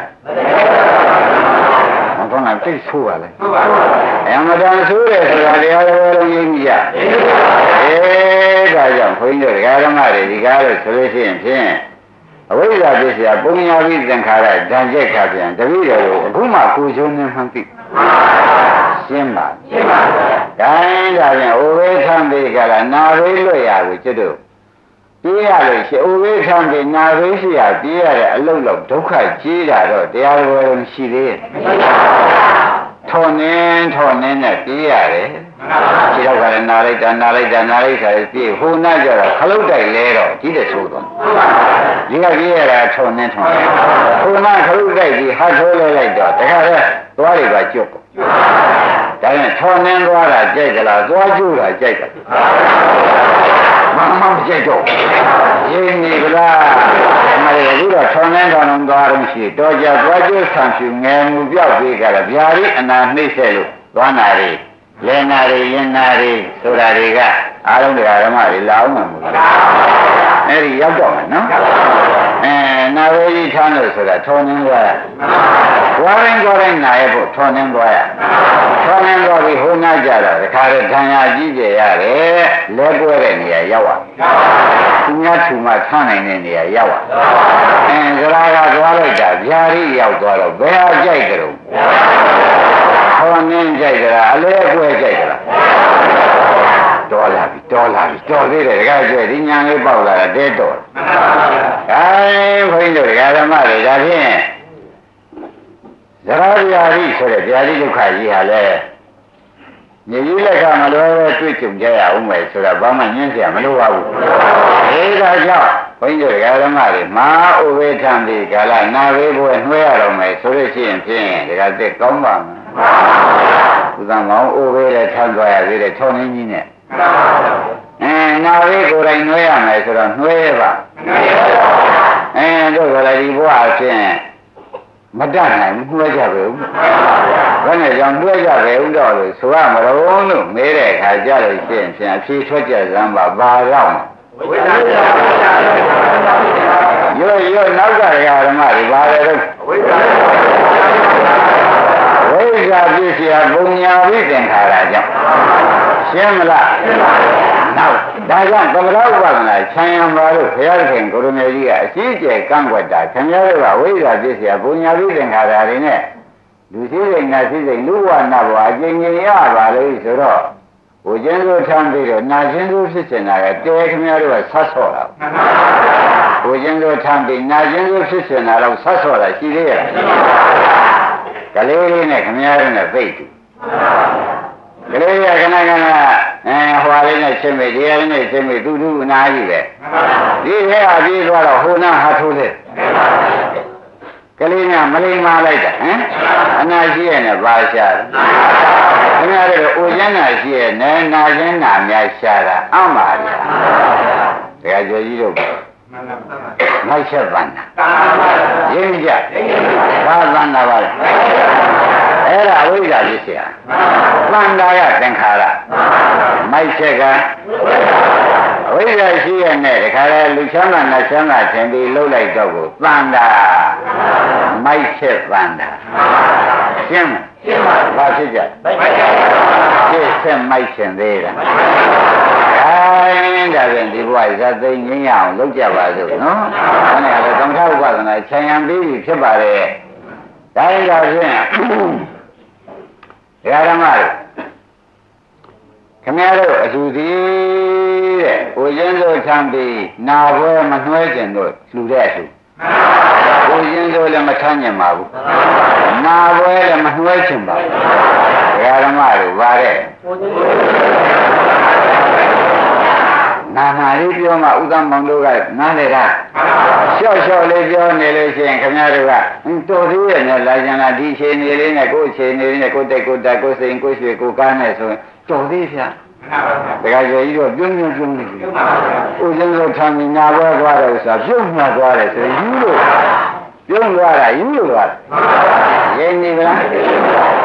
မကောင်းတာသိဆိုးပါလေအမှန်တန်ဆိုးတယ်ဆိုတာတရားတော်လုံးရင်းကြီးရအေးဒါကြောင့်ခွင်းတို့ဒကာဓမ္မတွေဒီကားလို့ဆိုလို့ရှိရင်ဖြင့်အဝိဇ္ဇာပစ္စယပုံညာပြီးသင်္ခါရဓာတ်ချက်ခါပြန်တပည့်တော်တို့အခုမှကိုချုံနေမှသိရှင်းပါရှင်းပါဒါရင်ဒါပြန်အိုဝေးထံပေကလာနာဝေးလွတ်ရကိုကျွတ်တို့ပြေးရလို့ရှိအိုဝေးထံပေနာဝေးရှိရပြေးရတဲ့အလုတ်လောက်ဒုက္ခကြီးတာတော့တရားတော်လုံးရှိသေးရဲ့ထော်နေထော်နေနဲ့ပြေးရတယ်ဒီတော့ကလည်းနာလိုက်တာနာလိုက်တာနာလိုက်တာပြေးဟိုနာကြတော့ခလုတ်တိုက်လဲတော့ကြီးတဲ့ဆိုးသွားဒီကပြေးရတာထော်နေထော်နေဟိုနာခလုတ်တိုက်ပြီးဟာထိုးလဲလိုက်တော့တခါတည်းသွားတွေပါကျွတ်ဒါနဲ့ထော်နေသွားတာကြိုက်ကြလားသွားကျူတာကြိုက်ကြလားမမမကြိုက်တော့ရင်းနေကြလားမရဘူးတော့ထော်နေတော်တော်သွားတော့ရှိတော့ကြသွားကျူဆံဖြူငယ်မှုပြောက်ပြီးကြလားဗျာရီအနာနှိမ့်ဆက်လို့သွားနာရီလဲနာရီရင်နာရီဆိုတာတွေကအားလုံးတရားဓမ္မတွေလာအောင်မှာမဟုတ်ဘူးအဲ့ဒီရောက်တော့မယ်နော်အဲနာဝေးကြီးထမ်းလို့ဆိုတာထော်နေသွားရဝါရင်ကိုယ်တိုင်းနာရဖို့ထော်နေသွားရထော်နေသွားပြီးဟိုနာကြတော့တခါတည်းဒဏ်ရာကြီးကြရတယ်လဲကွဲတဲ့နေရာရောက်ရသူများထူမှထမ်းနိုင်တဲ့နေရာရောက်ရအဲဇရာကသွားလိုက်တာဗျာရီရောက်သွားတော့ဘယ်ဟာကြိုက်ကြတော့ထော်နေကြိုက်ကြလားအလဲကွဲကြိုက်ကြလားတော်လာပြီတော်လာပြီတော်သေးတယ်တခါကျဒီညာလေးပေါက်လာတာတဲတော်အဲဘုန်းကြီးတို့ဒကာဓမ္မတွေဒါဖြင့်ဇရာဗျာတိဆိုတဲ့ဗျာတိဒုက္ခကြီးဟာလဲမြေကြီးလက်ကမလွယ်ပဲတွေ့ကြုံကြရအောင်မယ်ဆိုတာဘာမှညှင်းเสียမလိုပါဘူးအဲဒါကြောင့်ဘုန်းကြီးတို့ဒကာဓမ္မတွေမာဥပေထံဒီကာလနာဝေးဘွယ်နှွှဲရတော့မယ်ဆိုလို့ရှိရင်ဖြင့်ဒကာတက်ကောင်းပါမယ်ဥဒ္ဒမောင်ဥပေလည်းထမ်းသွားရသေးတယ်ထောင်းနေကြီးနဲ့အဲနာဝေးကိုယ်တိုင်နှွှဲရမယ်ဆိုတော့နှွှဲရပါအဲတို့ကလည်းဒီဘဝအဖြစ်မတတ်နိုင်ဘူးနှွှဲကြပဲဦးဘယ်နဲ့ကြောင့်နှွှဲကြပဲဦးတော့လို့ဆိုရမလို့လို့မေးတဲ့အခါကြလို့ရှိရင်ဖြင့်အဖြေထွက်ကြစမ်းပါဘာတော့ဝိသန္တာရွတ်ရွတ်နောက်ကဓမ္မတွေဘာလဲတော့ဝိသန္တာဝိဇ္ဇာပစ္စယပုံညာဝိသင်္ခါရကြောင့်ရှင်းမလားရှင်းပါပြီနောက်ဒါကြောင့်သမထဥပဒနာခြံရံပါလို့ဘုရားခင်ကိုရမေကြီးကအကြီးကျယ်ကန့်ကွက်တာခင်ဗျားတို့ကဝိဇ္ဇာပစ္စယပုံညာဝိသင်္ခါရတွေနဲ့လူရှိစိတ်နတ်ရှိစိတ်လူဝနာဘဝအကျဉ်းကြီးရပါလို့ဆိုတော့ဟိုကျင်းစိုးထမ်းပြီးတော့နာချင်းစိုးဖြစ်နေတာကတဲခင်ဗျားတို့ကဆတ်ဆော့တာဟိုကျင်းစိုးထမ်းပြီးနာချင်းစိုးဖြစ်နေတာတော့ဆတ်ဆော့တာရှိသေးရဲ့ကလေးလေးနဲ့ခင်ဗျားတို့နဲ့သိတူကလေးရခဏခဏအဲဟွာလေးနဲ့ချင်းမိတရားလေးနဲ့ချင်းမိသူသူအနာကြီးပဲဒီထဲအပြေးသွားတော့ဟိုနာဟာထိုးတယ်ကလေးကမလိမ္မာလိုက်တာဟမ်အနာရှိရဲ့နဲ့ပါရှာတယ်ခင်ဗျားတို့အိုကျန်းနာရှိရဲ့နဲ့နာကျန်းနာများရှာတာအမှားတယ်တရားကျော်ကြီးတို့မိုက်ချက်ပန်းတာရင်းကြဘာပန်းတာပါလဲအဲ့ဒါအဝိဇ္ဇာပစ္စယပန်းတာကသင်္ခါရမိုက်ချက်ကအဝိဇ္ဇာရှိရနဲ့တခါလဲလူချမ်းသာနတ်ချမ်းသာထင်ပြီးလှုပ်လိုက်တော့ကိုပန်းတာမိုက်ချက်ပန်းတာရှင်းမရှင်းပါဘာဖြစ်ကြမိုက်ချက်ရှင်းဆက်မိုက်ရှင်သေးတာဒါဖြင့်ဒီဘဝဇာသိငင်းရအောင်လုပ်ကြပါစို့နော်။အဲ့ဒါလည်းသမထဥပဒနာခြံရံပြီးပြီဖြစ်ပါတယ်။ဒါရင်ဒါဖြင့်ဓမ္မတွေခင်ဗျားတို့အတူတည်းတဲ့။ကိုချင်းစိုးထမ်းပြီးနာပွဲမနှွှဲကျင်တို့လှူတဲ့အတူ။ကိုချင်းစိုးလည်းမထမ်းကျင်ပါဘူး။နာပွဲလည်းမနှွှဲကျင်ပါဘူး။ဓမ္မတွေပါတဲ့နာနာလေးပြောမှဥဒ္ဒမောင်တို့ကနားလေတာလျှော့လျှော့လေးပြောနေလို့ရှိရင်ခင်ဗျားတို့ကတော်သေးရဲ့နဲ့လာကြလားဒီချိန်နေလေးနဲ့ကိုယ်ချိန်နေလေးနဲ့ကိုယ်တက်ကိုယ်တက်ကိုယ်စိန်ကိုယ်ရွှေကိုယ်ကားနဲ့ဆိုရင်တော်သေးဖြာတခါကျကြီးတော့ပြုံးပြုံးပြုံးနေပြီဦးဇင်းတို့ထမ်းပြီးနာပွဲသွားတယ်ဆိုတာပြုံးမှသွားတယ်ဆိုရင်ယူလို့ပြုံးသွားတာယူလို့သွားတယ်ရင်းနေဗလား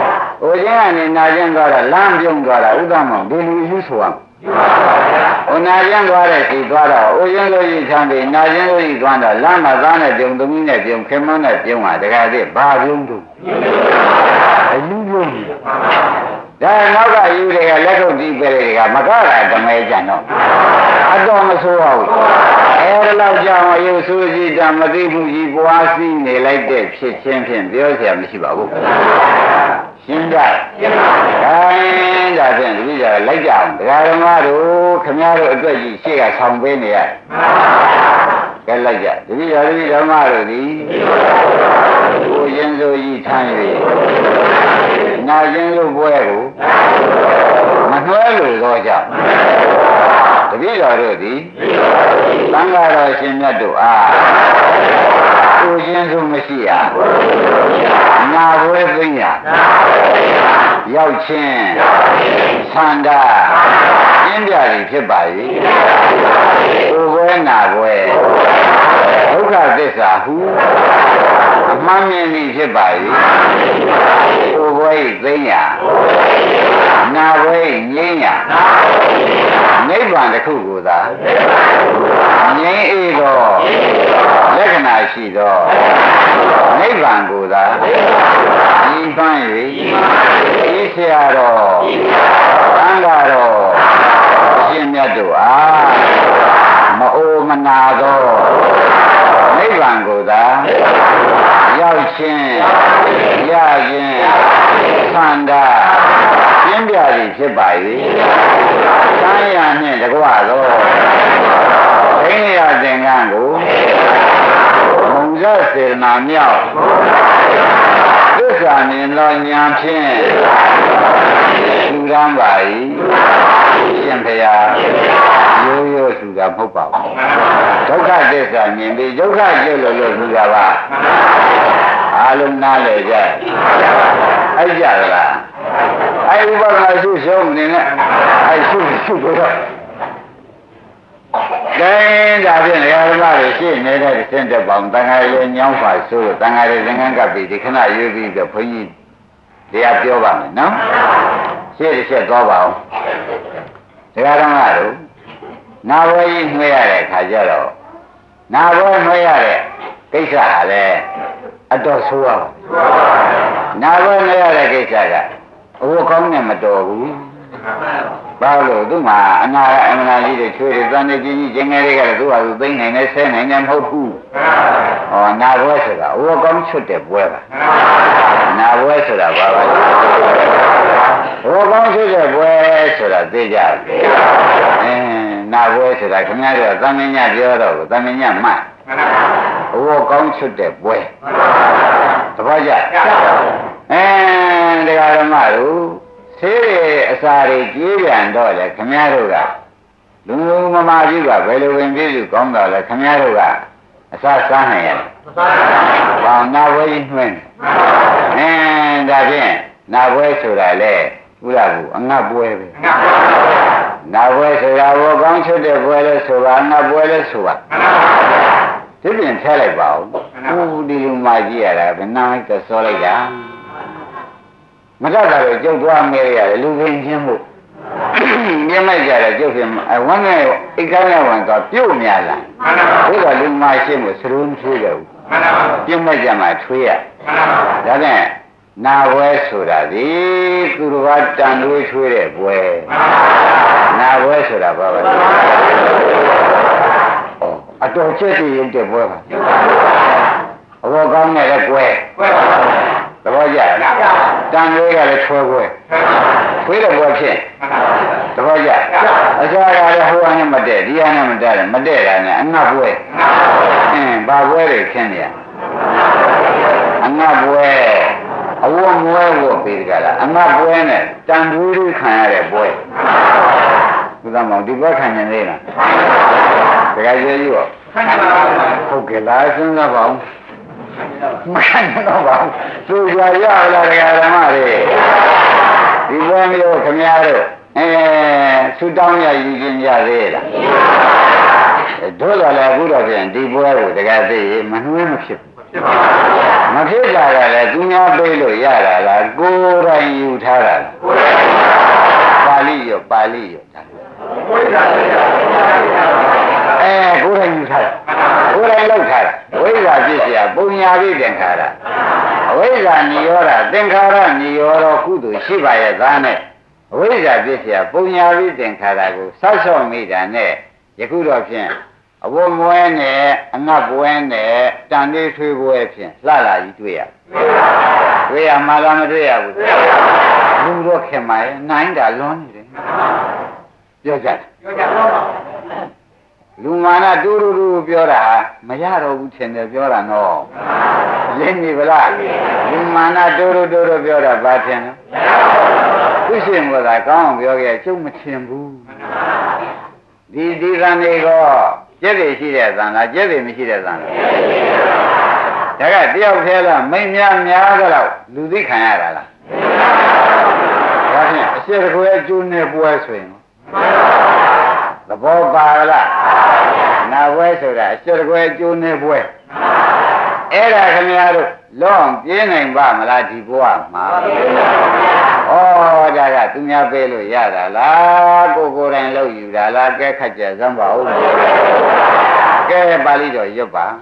အိုခြင်းကနေနာခြင်းသွားတာလမ်းပြုံးသွားတာဥဒ္ဓမောင်ဒီလူယူဆိုအောင်ဟိုနာခြင်းသွားတဲ့စီသွားတော့အိုခြင်းလို့ကြီးချမ်းပြီးနာခြင်းလို့ကြီးသွားတော့လမ်းမှာသားနဲ့ပြုံသမီးနဲ့ပြုံခင်မနဲ့ပြုံတာတခါတည်းဘာပြုံးတို့အလူပြုံးဒါနောက်ကယူတွေကလက်ထုတ်ကြည့်ပြတဲ့ကမကတာတမဲကြံတော့အတော်မဆိုးပါဘူးအဲဒီလောက်ကြောင့်ရုပ်ဆိုးကြီးတမသိဘူးကြီးပွားစီးနေလိုက်တဲ့ဖြစ်ချင်းဖြင့်ပြောเสียမရှိပါဘူးရှင်းကြရှင်းပါဘူးဒါရင်ဒါဖြင့်ဒီကြလိုက်ကြအောင်ဒကာဓမ္မတို့ခမည်းတော်အတွက်ကြီးရှေ့ကဆောင်ပေးနေရကဲလိုက်ကြဒီကြဒီဓမ္မတို့ဒီကိုရင်စိုးကြီးထမ်း၍နာကျင်လို့ပွဲကိုမနှွဲလို့တော့ကြောင့်တပည့်တော်တို့သည်သံဃာတော်ရှင်မြတ်တို့အားကိုချင်းစုမရှိရနာပွဲသိညာရောက်ချင်းသန္တာပြင်းပြသည်ဖြစ်ပါ၏ကိုပွဲနာပွဲဒုက္ခသစ္စာဟုအမှန်မြင်သည်ဖြစ်ပါ၏ကိုပွဲသိညာနာပွဲငြိမ်းညာနိဗ္ဗာန်တစ်ခုကိုသာငြိမ်းအေးသောလက္ခဏာရှိသောနိဗ္ဗာန်ကိုသာဤပန်း၍ဤဆရာတော်သံဃာတော်ရှင်မြတ်တို့အားမအိုမနာသောနိဗ္ဗာန်ကိုသာရောက်ခြင်းရခြင်းသန္တာပြင်းပြသည်ဖြစ်ပါ၏သံဃာနှင့်တကွသောဒိဋ္ဌိယသင်္ကန်းကိုမုံဇစေနာမြောက်သစ္စာမြင်သောဉာဏ်ဖြင့်ထူရမ်းပါ၏ရှင်ဖျားရိုးရိုးထူတာမဟုတ်ပါဘူးဒုက္ခသစ္စာမြင်ပြီးဒုက္ခကျုပ်လို့လို့ထူတာပါအားလုံးနားလည်ကြအဲ့ကြလားအဲ့ဒီဘာသာရှုရှုံးနေနဲ့အဲ့ရှုရှုတော့ဒိန်းဒါဖြင့်ဓမ္မတွေရှင်းနေတဲ့စင်တဲ့ပေါင်းတန်ခါရည်ညောင်းပါဆိုလို့တန်ခါရည်သင်္ကန်းကပ်ပြီးဒီခဏရွေးပြီးတော့ဘုန်းကြီးတရားပြောပါမယ်နော်ရှင်းတစ်ချက်သွားပါအောင်ဓမ္မတို့နာဘွယ်ကြီးနှွှဲရတဲ့ခါကျတော့နာဘွယ်နှွှဲရတဲ့ကိစ္စဟာလေအတော်ဆိုးရပါနာဘွယ်နှွှဲရတဲ့ကိစ္စကအဝတ်ကောင်းနဲ့မတော်ဘူးဘာလို့သူ့မှာအနာအမနာကြီးတွေချွေးတွေသံနေကြီးကြီးကျင်ငယ်တွေကလည်းသူ့ဟာသူသိမ့်နိုင်နဲ့ဆဲနိုင်နဲ့မဟုတ်ဘူးဟောနာဘွယ်ဆိုတာအဝတ်ကောင်းချွတ်တဲ့ပွဲပါနာဘွယ်ဆိုတာဘာပါလဲအဝတ်ကောင်းချွတ်တဲ့ပွဲဆိုတာသိကြတယ်အင်းနာဘွယ်ဆိုတာခင်ဗျားတို့သမင်းညပြောတော့သမင်းညမှတ်အဝတ်ကောင်းချွတ်တဲ့ပွဲတပည့်ကြအင်းတရားဓမ္မတို့သေးတယ်အစာတွေကြေးပြန်တော့လေခမည်းတော်ကလူမမာကြီးကဘယ်လိုဝင်ပြည့်စုကောင်းတော့လဲခမည်းတော်ကအစာစားနိုင်ရတယ်မစားနိုင်ပါဘူး။ဘာနာဘွဲကြီးနှွှင်းအင်းဒါဖြင့်နာဘွဲဆိုတာလေဥရဘူးအငတ်ဘွဲပဲနာဘွဲဆိုတာဘောကောင်းချွတ်တဲ့ဘွဲလဲဆိုပါအငတ်ဘွဲလဲဆိုပါဒီပြင်ထည့်လိုက်ပါဦးဦးဒီလူမကြီးရတာဘယ်နာကစောလိုက်တာမတတ်တာတော့ကျုပ်သွားမဲရတယ်လူပင်ချင်းမှုပြင်းလိုက်ကြတယ်ကျုပ်ပြင်ဝမ်းနဲ့အိတ်ကောင်းရဝန်ကပြုတ်များလာဒီကလူမရှိမှုသရုံးထွေးတယ်ပြင်းလိုက်ကြမှာထွေးရဒါနဲ့နာဘွဲဆိုတာဒီသူတော်ကတန်တွေးထွေးတဲ့ဘွဲနာဘွဲဆိုတာဘာပါလဲအတော်ချက်တည်ရုံတဲ့ဘွဲပါအဘောကောင်းတဲ့လည်းဘွဲသဘောကျလားတန်လေးကလည်းထွဲခွဲခွေးတဲ့ဘွဲဖြစ်သဘောကျအစားကလည်းဟိုအနေမတည့်ဒီအနေမတည့်မတည့်တာနဲ့အငတ်ဘွဲအင်းဘာဘွဲတွေခင်းနေရအငတ်ဘွဲအဝတ်မွဲဖို့ပြီးကြလားအငတ်ဘွဲနဲ့တန်တွေးတွေခံရတဲ့ဘွဲဘုရားမောင်ဒီဘွဲခံနေသေးလားတကယ်ကြီးရောဟုတ်ကဲ့လားစဉ်းစားပါဦးမခံတော့ပါဘူးသူကြရရလားတရားဓမ္မတွေဒီဘွဲမျိုးခမည်းတော်အဲဆူတောင်းရယူခြင်းရသေးလားတို့တော်လည်းအခုတော့ပြန်ဒီဘွဲကိုတကယ်သိမနှွေးမဖြစ်ဘူးမဖြစ်တာကလည်းသူများပေးလို့ရတာလားကိုယ်တိုင်ယူထားတာပါဠိရောပါဠိရောအဲကိုယ်တိုင်ယူထားတာကိုယ်တိုင်လောက်ထားတာဝိဇ္ဇာဖြစ်เสียပုံညာပြီးသင်္ခါရအဝိဇ္ဇာနိရောဓသင်္ခါရနိရောဓကုသိုလ်ရှိပါရဲ့သားနဲ့အဝိဇ္ဇာဖြစ်เสียပုံညာပြီးသင်္ခါရကိုဆောက်ရှောက်မိတာနဲ့ယခုတော့ဖြင့်အဝမွဲနဲ့အငတ်ပွဲနဲ့တန်လေးထွေးပွဲဖြင့်လှလာကြီးတွေ့ရတွေ့ရမှာလားမတွေ့ရဘူးလူတော့ခင်ပါရဲ့နိုင်တာလွန်နေတယ်ပြောကြတယ်ပြောကြပါလူမာနတူတူတူပြောတာမရတော့ဘူးထင်တယ်ပြောတာနော်ရင်းနေဗလားလူမာနတူတူတူပြောတာဘာထင်လဲသူရှင်ကသာကောင်းအောင်ပြောခဲ့ကျုပ်မထင်ဘူးဒီဒီကံတွေကကျက်တွေရှိတဲ့သံလားကျက်တွေမရှိတဲ့သံလားဒါကတယောက်သေးလားမိန်များများကြတော့လူသိခံရတာလားဒါဖြင့်အရှိတကွယ်ကျိုးနေပွဲဆိုရင်သဘောပါလားနာပွဲဆိုတာအရှိတကွယ်ကျိုးနေပွဲအဲ့ဒါခင်ဗျားတို့လွန်ပြေးနိုင်ပါမလားဒီဘဝမှာဩဒါကသူများပေးလို့ရတာလားကိုကိုယ်တိုင်လုပ်ယူတာလားကဲခက်ကြစမ်းပါဦးကဲပါဠိတော်ရွတ်ပါ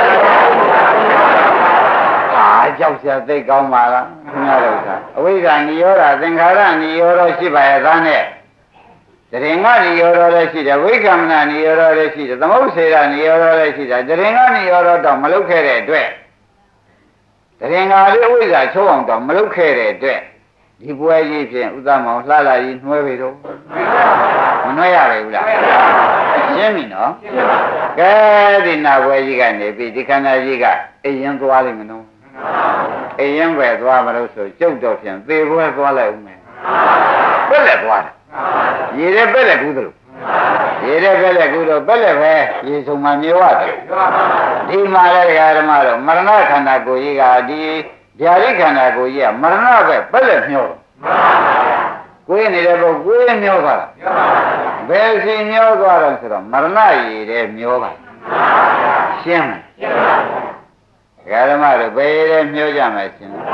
အာကြောက်စရာသိကောင်းပါလားခင်ဗျားတို့ကအဝိဇ္ဇာနိရောဓသင်္ခါရနိရောဓရှိပါရဲ့သားနဲ့တရင်ကနိရောဓလည်းရှိတယ်ဝိကမ္မနာနိရောဓလည်းရှိတယ်သမုစ္ဆေရနိရောဓလည်းရှိတယ်တရင်ကနိရောဓတော့မလုပ်ခဲ့တဲ့အတွက်တရင်ကလေးဝိဇ္ဇာချုပ်အောင်တော့မလုပ်ခဲ့တဲ့အတွက်ဒီပွဲကြီးဖြင့်ဥဒ္ဒမောင်လှလာကြီးနှွဲပြီတော့မနှွဲရပဲဘူးလားရှင်းပြီနော်ကဲဒီနာပွဲကြီးကနေပြီဒီခန္ဓာကြီးကအိမ်ရင်သွားလိမ့်မနော်အိမ်ရင်ပဲသွားမလို့ဆိုကျုပ်တော့ဖြင့်သေပွဲသွားလိုက်ဦးမယ်ပက်လက်သွားတယ်ရေတဲ့ပက်လက်ကူးသလိုရေတဲ့ပက်လက်ကူးတော့ပက်လက်ပဲရေဆုံးမှမြေဝတယ်ဒီမှာလည်းဓမ္မတော့မရဏခန္ဓာကိုယ်ကြီးကဒီဗျာတိခန္ဓာကိုယ်ကြီးကမရဏပဲပက်လက်မျောကိုယ်နေတဲ့ပုဂ္ဂိုလ်မျောသွားတာဘယ်စီမျောသွားတော့ဆိုတော့မရဏရည်တဲ့မျောပါရှင်းမယ်ဓမ္မတို့ဘယ်ရည်မျောကြမယ်ရှင်း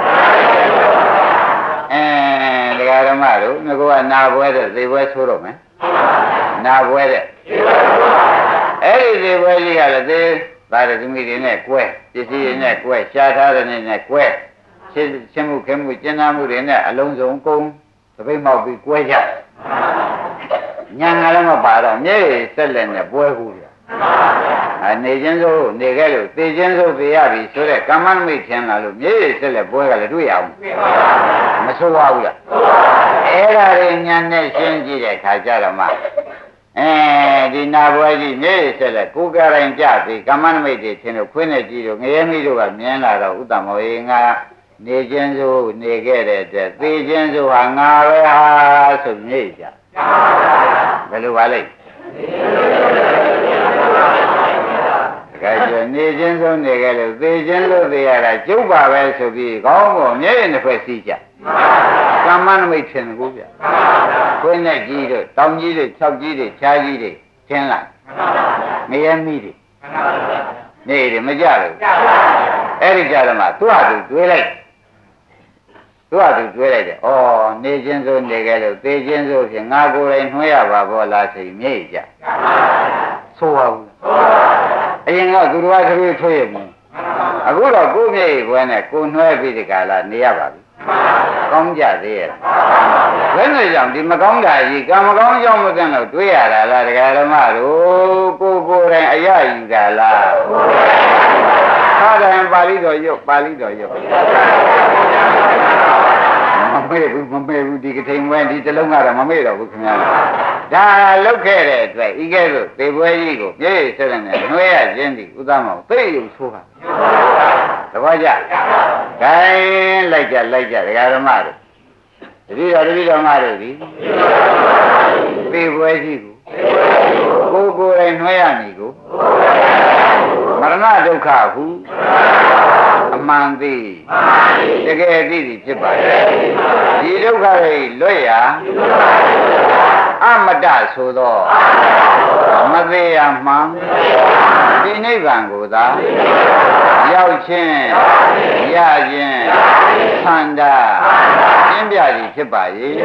အဲဓမ္မတို့ငါကနာပွဲတဲ့သေပွဲဆိုးတော့မယ်နာပွဲတဲ့အဲ့ဒီသေပွဲကြီးကလည်းသေဒါရသမီးတွေနဲ့ကွဲပစ္စည်းတွေနဲ့ကွဲရှားထားတဲ့နဲ့ကွဲရှင်းရှင်းမှုခဲမှုကျင့်နာမှုတွေနဲ့အလုံးစုံကုန်သပိတ်မောက်ပြီးကွဲကြညာငါလည်းမပါတော့မြေဆက်လက်နဲ့ပွဲခုပြအနေချင်းစိုးနေခဲ့လို့သေချင်းစိုးသေရပြီဆိုတဲ့ကမ္မနမိတ်ထင်လာလို့မြေဆက်လက်ပွဲကလည်းတွေ့ရအောင်မဆိုးပါဘူးလားအဲ့ဒါတွေညာနဲ့ရှင်းကြည့်တဲ့ခါကျတော့မှအဲဒီနာပွဲကြီးမြေဆက်လက်ကိုယ်ကရင်ကြပြီကမ္မနမိတ်တွေထင်လို့ခွင်းနဲ့ကြည့်လို့ငရဲမိတို့ကမြင်လာတော့ဥတ္တမောေငါနေချင်းစိုးနေခဲ့တဲ့အတွက်သေချင်းစိုးဟာငါပဲဟာဆိုမြေကြဘယ်လိုပါလဲကဲကျနေချင်းဆုံးနေကြလို့သေချင်းလို့သေရတာကျုပ်ပါပဲဆိုပြီးခေါင်းပေါ်မျက်ရည်တစ်ဖက်စီးကြကမ္မနမိတ်ထင်ကိုဗျခွင်းနဲ့ကြီးတို့တောင်ကြီးတို့၆ကြီးတို့ခြားကြီးတွေထင်လားမရမိတွေနေတယ်မကြဘူးအဲ့ဒီကြတော့မှသူ့ဟာသူတွေးလိုက်သူ့ဟာသူတွေးလိုက်တယ်ဩနေချင်းစိုးနေကြလို့သေချင်းစိုးဖြင့်ငါကိုယ်တိုင်နှွှဲရပါဘောလားဆိုပြီးမြေကြဆိုပါဘူးအရင်ကသူတော်ကလေးထွေးရပြီအခုတော့ကိုယ်မြေခွဲနဲ့ကိုနှွဲပြီးဒီကလာနေရပါပြီကောင်းကြသေးရဲ့ဘယ်နဲ့ကြောင့်ဒီမကောင်းတာကြီးကံမကောင်းကြောင့်မသိလို့တွေးရတာလားတရားဓမ္မတို့ကိုကိုယ်တိုင်အရယူတာလားသာတိုင်းပါဠိတော်ရုပ်ပါဠိတော်ရုပ်မမေ့ဘူးမမေ့ဘူးဒီကထိန်ဝဲဒီတလုံးကတော့မမေ့တော့ဘူးခင်ဗျာဒါလုတ်ခဲ့တဲ့အတွက်ဤကဲ့သို့သေပွဲကြီးကိုမြေဆက်တဲ့နဲ့နှွဲရခြင်းဒီဥဒ္ဒမောသိရုံဆိုးပါသဘောကျဂိုင်းလိုက်ကြလိုက်ကြဒကာဓမ္မတို့တတိတော်တတိတော်မတို့ဒီသေပွဲကြီးကိုကိုယ်ကိုယ်တိုင်နှွဲရမည်ကိုမရဏဒုက္ခဟုအမှန်သိတကယ်သိသည်ဖြစ်ပါတယ်ဒီဒုက္ခတွေလွတ်ရာ Amada Sudo Madhya Mam Pinivan Buddha Yauchin Yajin Sanda Imbiadi Chibai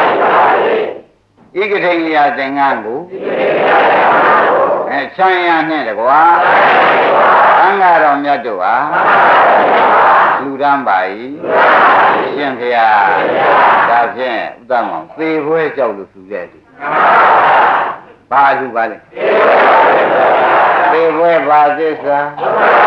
Ikatingia Dengangu Chaya Nedagua Angaro Myadua Lurambai Cynthia Davian Damon Three Ways of the Suggestion Baju Valley Three Way Bazisa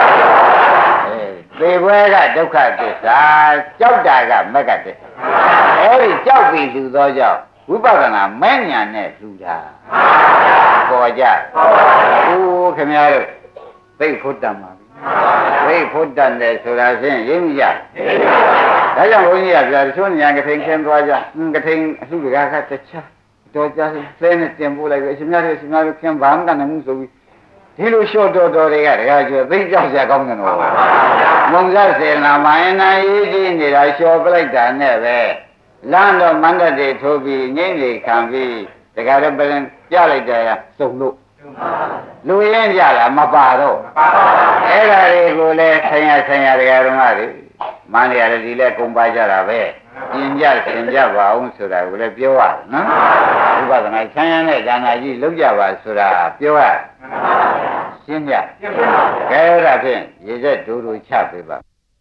Three Way got Ducatis Jodaga Megate Every job we do the job Upagana Mania Net Luda Boja Oh, come here They put them They put them there so that's in India. That's why we have the son young thing came to us, getting Suga got the cha. Don't just plain it temple like a similar similar came Van and so he was short door they got they just are coming over. Monza said, now mine I eating it, I show up like that never. Land of Mandate to be namely can be the Garaban Jolly there, so look. Louis and Jala, Mapado. Every gule, Saya Saya Yarmari, Mani Aradilla Kumbajara, in Jas in Java, Unsura, will have your one, no? You got an Italian and I look Java, Sura, Pure. Sinja. Kerapin, you just do to Chapiba.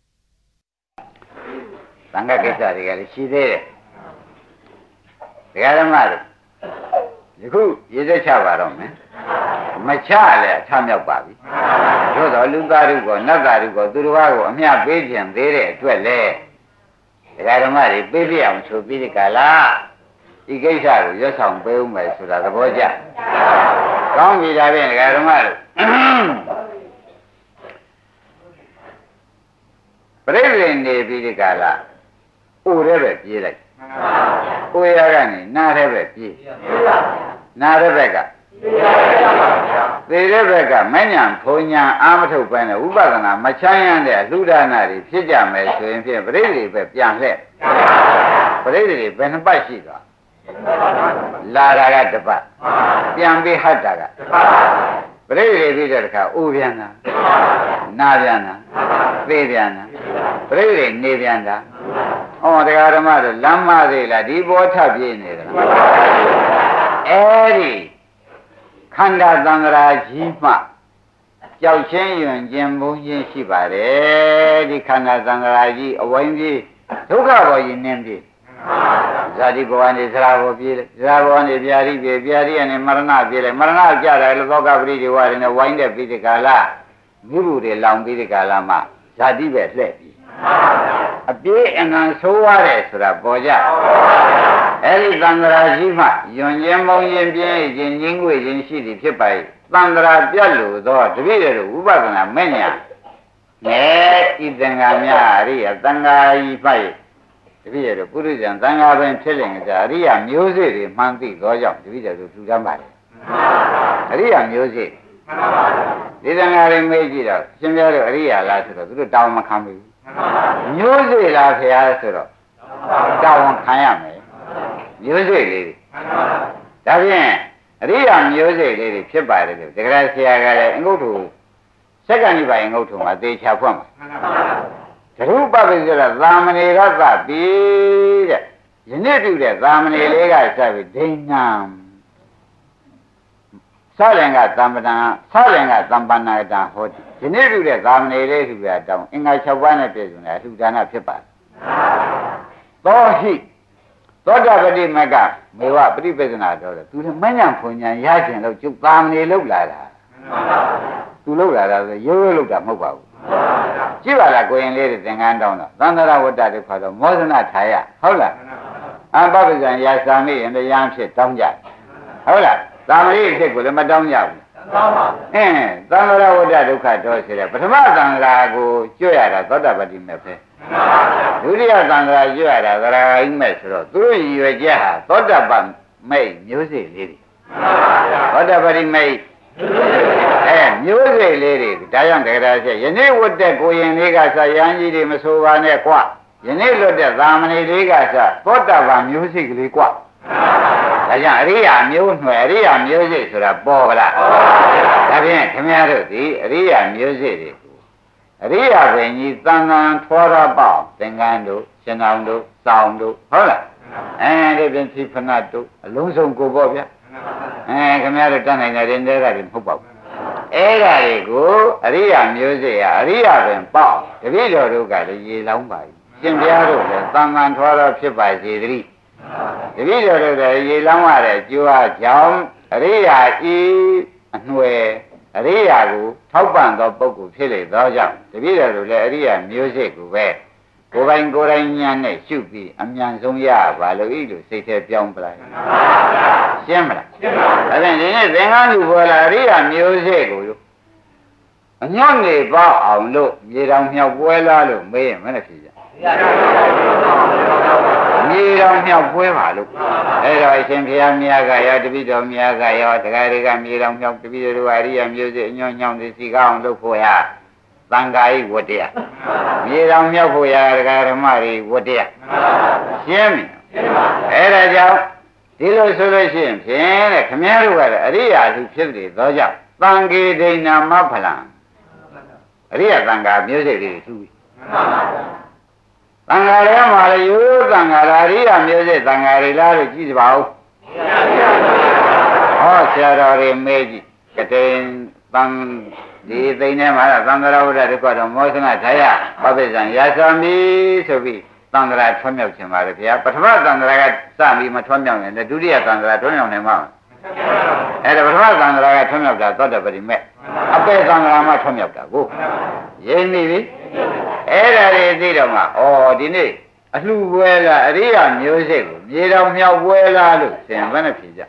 Tanga Kesari, she did it. The Garamari. The coup, you just have a man. My child, Tommy Bobby. So the Lugarugo, Nagarugo, Duruago, Mia Belgium, there, to a lay. The Garamari, baby, I'm so busy, Gala. He gave out just on Boom, so that the Boja. Come with Garamari. Bravely in the Billy Gala. Oh, never be like. Oh, Yarani, not ever be. Not a beggar. The Rebecca, Manyan, Ponya, Amato Bana, Ubagana, Machayan, Ludanari, Pijama, so in fear, bravely, but young left. Bravely, Benabashika. Lara got the bat. Yambi Hataga. Bravely, Vidaka, Uviana, Naviana, Viviana, Bravely, Niviana. Oh, the Aramada, Lama de la Divo Tabiene. Eddie. Kanda Dangara Jima Jiao Chen Yun Jimbo Yin Shibare, the Kanda Dangaraji, a Wendy, Toga in Nemdi. Zadi Boani Zravo Bill, Zravo and the Biari, Biari and Marana Bill, Marana Jara, Loga Bridi were in a wind of Vidicala, Guru de Lambidicalama, Zadi Betleti. A bit and on so what is Boja. Eli Dandra Jima, Yun Yambo Yin in Yingwe in City Chipai, Dandra Jalu, though to be the Ubagana Mania. Nay, Idangamia, Ria, Danga Ipai. To be the Buddhism, Danga been telling the Ria music, Manti, Goja, to be the Sudamari. Ria music. Didn't make it up. Similar Ria last to the Dama Kami. Music last year, Down Kayame. Music lady. Davian, Ria music lady, Chipari, the Gracia, and go to second by and go to my day chapum. The two puppies are Zamani Raza, big. You need to do that, Zamani Lega, Savi, Dinam. Salenga Zambana, Salenga Zambana, Hot. You need to do that, Zamani Lega, down in a Chavana business, who done a Chipa. So he. Todavadi Maga, Mewa, pretty business, to the Manyan Punya, Yajin, of Chupamni look like that. To look like that, you will look at Mobile. Chivala going ladies and Andona, Dandara would die for the Mosana Taya. Hola. And Bobby and Yasami and the young shit, Donja. Hola. Damari take with the Madonna. Eh, Dandara would die to cut Dosia, but a Mazan go, Joya, Todavadi Mepe. Duria Dandra, you are a in Metro. Through you a jaha, thought about made music lady. What about he made? Eh, music lady, Diane Gracia. You know what they're going Ligas, Yanji, Masova, Nequa. You know what the Zamani Ligas, thought about music liqua. ဒါကြောင့်အရိယာမျိုးနွယ်အရိယာမျိုးစိတ်ဆိုတာပေါ်ပါလားဒါဖြင့်ခင်ဗျားတို့ဒီအရိယာမျိုးစိတ်တွေကိုအရိယာပင်ကြီးတန်တန်ထွားရပေါ့သင်္ကန်းတို့ရှင်အောင်တို့စောင်းတို့ဟုတ်လားအဲဒီပြင်ဖြိဖနတ်တို့အလုံးစုံကိုပေါ့ဗျာအဲခင်ဗျားတို့တတ်နိုင်တဲ့ရင်တွေကတွေမဟုတ်ပါဘူးအဲ့ဒါတွေကိုအရိယာမျိုးစိတ်ကအရိယာပင်ပေါ့တပည့်တော်တို့ကလည်းရေလောင်းပါပြီရှင်ဘုရားတို့လည်းတန်တန်ထွားရဖြစ်ပါစေတည်းတပည့်တော်တို့လည်းရေလောင်းရတဲ့ကြိုးအားကြောင့်အရိယာဤအနှွယ်အရိယာကိုထောက်ပံ့သောပုဂ္ဂိုလ်ဖြစ်လေသောကြောင့်တပည့်တော်တို့လည်းအရိယာမျိုးစိတ်ကိုပဲကိုယ်ပိုင်ကိုယ်တိုင်ဉာဏ်နဲ့ရှုပြီးအမြန်ဆုံးရပါလို့ဤလိုစိတ်ထဲပြောင်းပလိုက်ရှင်းမလားရှင်းပါဘူးအဲ့ဒါဒီနေ့သင်္ကန်းလူပေါ်လာအရိယာမျိုးစိတ်ကိုအညောင်းနေပေါ့အောင်လို့မြေတောင်မြောက်ပွဲလားလို့မေးရင်မနဲ့ဖြေကြမြေတောင်မြောက်ပွဲပါလို့အဲ့တော့အရှင်ဘုရားမြတ်ကရောတပည့်တော်မြတ်ကရောတခါတည်းကမြေတောင်မြောက်တပည့်တော်အရိယာမျိုးစိတ်အညောင်းညောင်းသိစီကောင်းလို့ဖို့ရသံဃာဤဝတ္တရားမြေတောင်မြောက်ဖို့ရဒကာဓမ္မတွေဝတ္တရားရှင်းပြီအဲ့ဒါကြောင့်ဒီလိုဆိုလို့ရှိရင်ဖြင့်တဲ့ခမည်းတော်ကလည်းအရိယာသူဖြစ်တယ်သောကြောင့်သံဃေဒိဏမဖလံအရိယသံဃာမျိုးစိတ်တွေထူပြီသံဃာထဲမှာလေရိုးသံဃာအရိယမျိုးစိတ်သံဃာတွေလားလို့ကြည့်ပါဦးဟောဆရာတော်တွေမေးကြည့်ကတိန်သံဒီသိန်းထဲမှာသံဃာဝရတွေကတော့မောသနာထာယပပိစ္ဆံရာသမိဆိုပြီးသံဃာထွံ့မြောက်ခြင်းပါလေဗျာပထမသံဃာကစပြီးမထွံ့မြောက်ရင်ဒုတိယသံဃာထွံ့မြောက်နိုင်မှာအဲ့ဒါပထမသံဃာကထွံ့မြောက်တာသောတပတိမဲ့အပေသံဃာမှထွံ့မြောက်တာကိုရင်းနေပြီအဲ့ဒါတွေသိတော့မှဩဒီနေ့အလှပွဲလားအရိယာမျိုးစိတ်ကိုမြေတော်မြောက်ပွဲလားလို့သင်ဘယ်နဲ့ဖြေကြဩ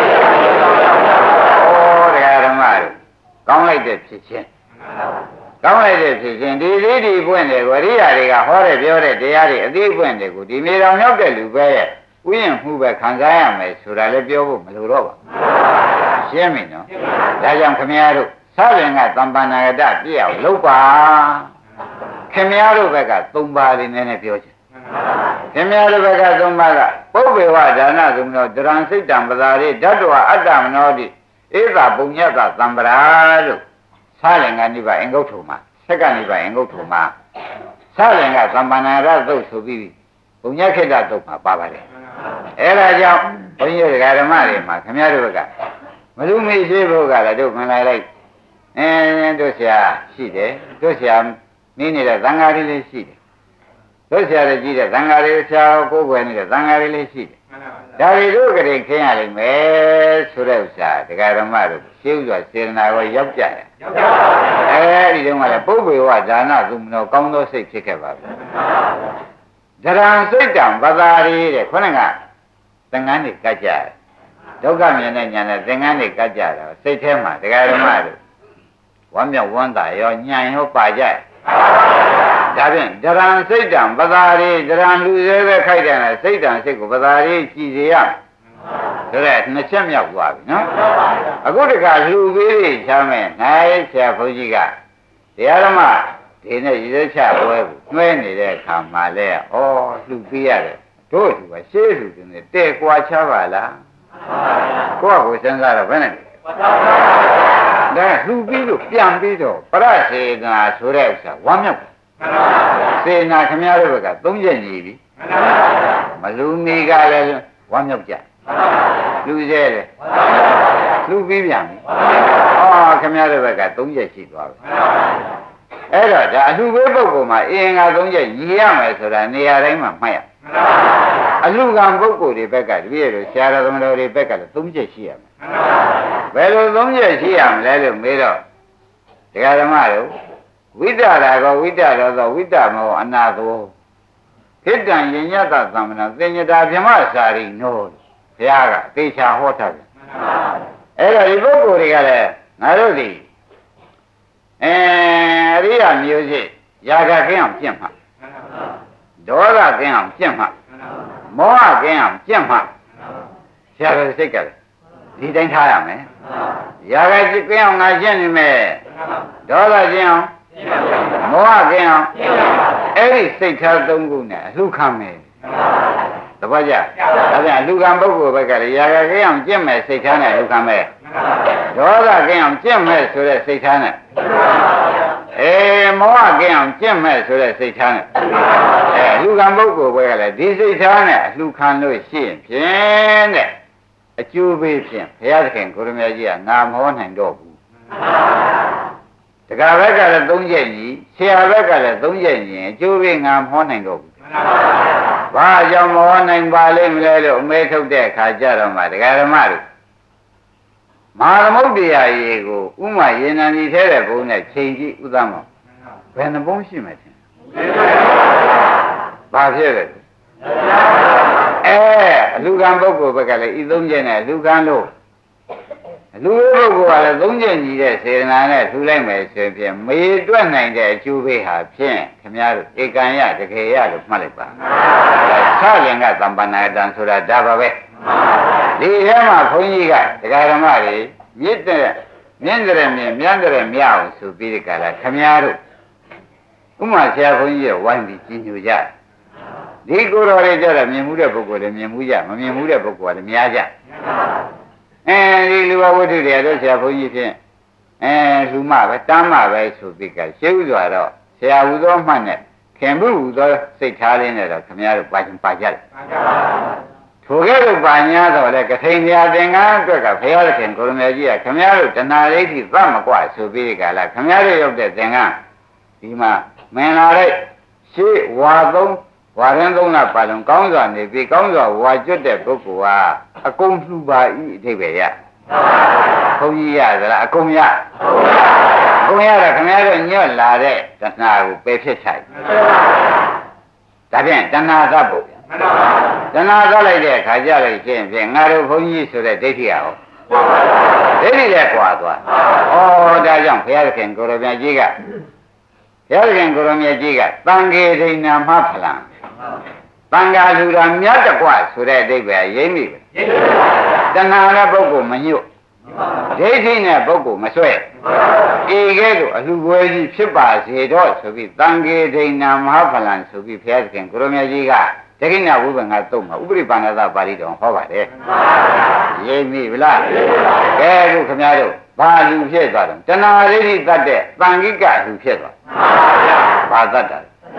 တရားဓမ္မတို့ကောင်းလိုက်တဲ့ဖြစ်ချင်းကောင်းလိုက်တဲ့ဖြစ်ချင်းဒီလေးဒီပွင့်တယ်ကိုအရိယာတွေကဟောတဲ့ပြောတဲ့တရားတွေအသိပွင့်တယ်ကိုဒီမြေတော်မြောက်တဲ့လူပဲရဲ့ဥယျာဉ်မှုပဲခံစားရမယ်ဆိုတာလည်းပြောဖို့မလိုတော့ပါရှင်းပြီနော်ဒါကြောင့်ခမည်းတော်သာလင်ကသမ္ပန္နဂတပြည့်အောင်လုပ်ပါခင်ဗျားတို့ဘက်ကသုံးပါးလေးနည်းနည်းပြောချင်ခင်ဗျားတို့ဘက်ကသုံးပါးကပုဗ္ဗေဝဒါနသုမနောတရံစိတ်တံပဇာရိဓတ္တဝအတ္တမနောတိဧသာပုညတသံပရာလို့သာလင်ကနိဗ္ဗာန်အင်္ဂုတ္ထုမှာဆက်ကနိဗ္ဗာန်အင်္ဂုတ္ထုမှာသာလင်ကသမ္ပန္နဂတသုတ်ဆိုပြီးပုညခေတ္တသုတ်မှာပါပါတယ်အဲ့ဒါကြောင့်ဘုန်းကြီးဓမ္မတွေမှာခင်ဗျားတို့ဘက်ကမလူမေရှိဖို့ကလည်းတို့မလိုက်လိုက်အဲတို့ဆရာရှိတယ်တို့ဆရာနေနေတဲ့သံဃာတွေလည်းရှိတယ်တို့ဆရာတွေကြည့်တဲ့သံဃာတွေဆရာကိုကိုယ်ွယ်နေတဲ့သံဃာတွေလည်းရှိတယ်ဒါတွေတို့ကလေးခင်းရလိမ့်မယ်ဆိုတဲ့ဥစ္စာဒကာဓမ္မတို့ရှင်းဥစွာစေတနာကိုရောက်ကြတယ်ရောက်ပါဘူးအဲဒီတုန်းကလည်းပုဗ္ဗေဝဒါနသုမနောကောင်းသောစိတ်ဖြစ်ခဲ့ပါပြီဒရံစိတ်တံပသာရီတဲ့ခေါင်းကသင်္ကန်းတွေကတ်ကြတယ်ဒုက္ခမြင်တဲ့ညာနဲ့သင်္ကန်းတွေကတ်ကြတာစိတ်ထဲမှာဒကာဓမ္မတို့ဝမ်းမြောက်ဝမ်းသာရောညံရောပါကြတယ်ဒါဖြင့်ဒရံစိတ်တံပသာရီဒရံလူသေးသေးခိုက်တယ်စိတ်တံစိတ်ကိုပသာရီကြည်စေရဆိုတဲ့နှစ်ချက်မြောက်သွားပြီနော်အခုတခါလူပေးချမ်းမဲ့နိုင်ဆရာဘုန်းကြီးကတရားဓမ္မဒီနဲ့ရည်ရချပွဲကိုနှွဲနေတဲ့အခါမှာလဲဩလူပေးရတယ်တို့လူကရှေးလူတွေနဲ့တဲ့ကွာချပါလားကိုယ့်ကိုစဉ်းစားတော့ဘယ်နဲ့ဒါလူပြီးလို့ပြန်ပြီးတော့ပရစေနာဆိုတဲ့ဥစ္စာဝမ်းမြောက်စေနာခမရတို့ကသုံးချက်ညီပြီမလူနေကလည်းဝမ်းမြောက်ကြလူစဲလေလူပြီးပြန်ပြီအော်ခမရတို့ကသုံးချက်ရှိသွားပြီအဲ့တော့ဒါအလှဘေးပုဂ္ဂိုလ်မှာအင်္ဂါသုံးချက်ညီရမယ်ဆိုတာနေရာတိုင်းမှာမှတ်ရအလှကံပုဂ္ဂိုလ်တွေဘက်ကတပည့်တို့ဆရာတော်သမတော်တွေဘက်ကလည်းသုံးချက်ရှိရမယ်ဘယ်လိုသုံးချက်ရှိရမလဲလို့မေးတော့ဒကာဓမ္မတို့ဝိတ္တရာကောဝိတ္တရောသောဝိတ္တမောအနာသောခိတ္တံယညတသမ္မနာသင်္ညတာဗြဟ္မစာရိနောဘုရားကသေချာဟောထားတယ်အဲ့တော့ဒီပုဂ္ဂိုလ်တွေကလည်းငါတို့ဒီအဲအရိယာမျိုးစိရာဂကင်းအောင်ပြင့်မှာဒေါသကင်းအောင်ပြင့်မှာမောဟကင်းအောင်ပြင့်မှာဆရာတော်စိတ်ကလည်းဒီတိုင်းထားရမယ်ရာဂကင်းအောင်ငါရှင်းနေမယ်ဒေါသကင်းအောင်မောဟကင်းအောင်အဲ့ဒီစိတ်ထားသုံးခုနဲ့အလှခံမယ်သဘောကျဒါပြန်လူကံပုဂ္ဂိုလ်ဘက်ကလည်းရာဂကင်းအောင်ကျင့်မဲ့စိတ်ထားနဲ့လူကံပဲဒေါသကင်းအောင်ကျင့်မဲ့ဆိုတဲ့စိတ်ထားနဲ့အေးမောဟကင်းအောင်ကျင့်မဲ့ဆိုတဲ့စိတ်ထားနဲ့အဲလူကံပုဂ္ဂိုလ်ဘက်ကလည်းဒီစိတ်ထားနဲ့လူခံလို့ရှိရင်ဖြင့်တဲ့အကျိုးပေးဖြင့်ဘုရားသခင်ကိုရမကြီးကငါမဟောနိုင်တော့ဘူးတက္ကဘက်ကလည်းသုံးချက်ကြီးဆရာဘက်ကလည်းသုံးချက်ကြီးအကျိုးပေးငါမဟောနိုင်တော့ဘူးဘာကြောင့်မဟောနိုင်ပါလိမ့်မလဲလို့အမဲထုတ်တဲ့အခါကျတော့မှတရားဓမ္မတို့မဟာသမုဒ္ဒရာရေကိုဥမာရေနံကြီးထဲတဲ့ဘုံနဲ့ချိန်ကြည့်ဥသမောဘယ်နှပုံးရှိမှထင်ဘာဖြစ်လဲအဲအလူကံပုဂ္ဂိုလ်ဘက်ကလည်းဤသုံးချက်နဲ့အလူကံလို့အလူပုဂ္ဂိုလ်ကလည်းသုံးချက်ညီတဲ့စေတနာနဲ့ထူလိုက်မယ်ဆိုရင်မေတွက်နိုင်တဲ့အကျိုးပေးဟာဖြင့်ခင်ဗျားတို့ဧကံယတခေယလို့မှတ်လိုက်ပါသရင်ကသမ္ပန္နတံဆိုတာဒါပါပဲဒီထဲမှာဘုန်းကြီးကတရားဓမ္မတွေမြစ်တဲ့မြင့်တဲ့မြင့်မြန်းတဲ့မြအောင်ဆိုပြီးဒီကလာခင်ဗျားတို့ဥမာဆရာဘုန်းကြီးရဲ့ဝိုင်းပြီးကြီးညိုကြဒီကိုယ်တော်တွေကြတော့မြင်မှုတဲ့ပုဂ္ဂိုလ်တွေမြင်မှုကြမမြင်မှုတဲ့ပုဂ္ဂိုလ်ကလည်းများကြအဲဒီလူဝဝတ္ထုတွေတော့ဆရာဘုန်းကြီးဖြင့်အဲလူမပဲတမ်းမပဲဆိုပြီးကရှင်းဥစွာတော့ဆရာဟူသောမှတ်နဲ့ခင်မှုဟူသောစိတ်ထားလေးနဲ့တော့ခင်ဗျားတို့ပါချင်းပါကြတယ်ထိုကဲ့သို့ပါညာတော့လေကထိန်ပြသင်္ကန်းအတွက်ကဘုရားသခင်ကိုရမေကြီးကခင်ဗျားတို့တဏှာဒိဋ္ဌိသတ်မကွဆိုပြီးဒီကလာခင်ဗျားတို့ရောက်တဲ့သင်္ကန်းဒီမှာမင်လာတဲ့ရှေ့ဝါသုံးဝါရင်သုံးလပါလုံးကောင်းစွာနေပြီးကောင်းစွာဝါကျွတ်တဲ့ပုဂ္ဂိုလ်ဟာအကုန်လှူပါဤအထိပ္ပယ်ရဘုန်းကြီးရသလားအကုန်ရအကုန်ရတော့ခင်ဗျားတို့ညွတ်လာတဲ့တဏှာကိုပယ်ဖြစ်ချင်ဒါဖြင့်တဏှာသတ်ဖို့တဏှာသတ်လိုက်တဲ့အခါကျလို့ရှိရင်ဖြင့်ငါတို့ဘုန်းကြီးဆိုတဲ့ဒိဋ္ဌိရဟောဒိဋ္ဌိလည်းကွာသွားဩဒါကြောင့်ဘုရားသခင်ကိုရမကြီးကဘုရားသခင်ကိုရမကြီးကတံခေဒိဏမဖလံတန်ဃာလူတော်မြတ်တကွဆိုတဲ့အဓိပ္ပာယ်ရိမ့်မိပဲတဏှာနဲ့ပုဂ္ဂိုလ်မညွတ်ဒိဋ္ဌိနဲ့ပုဂ္ဂိုလ်မဆွဲဧကဲ့သို့အလှပွဲကြီးဖြစ်ပါစေတော့ဆိုပြီးတန်ခေဒိဏမဟာဖလံဆိုပြီးဘုရားသခင်ကိုရမကြီးကတခိဏဝိပ္ပငါတုံးမှာဥပရိပါဏသပါဠိတော်ဟောပါတယ်ရိမ့်မိဗလားကဲခုခင်ဗျားတို့ဘာလူဖြစ်သွားတယ်တဏှာဒိဋ္ဌိတတ်တဲ့တန်ခိကလူဖြစ်သွားဘာတတ်တာ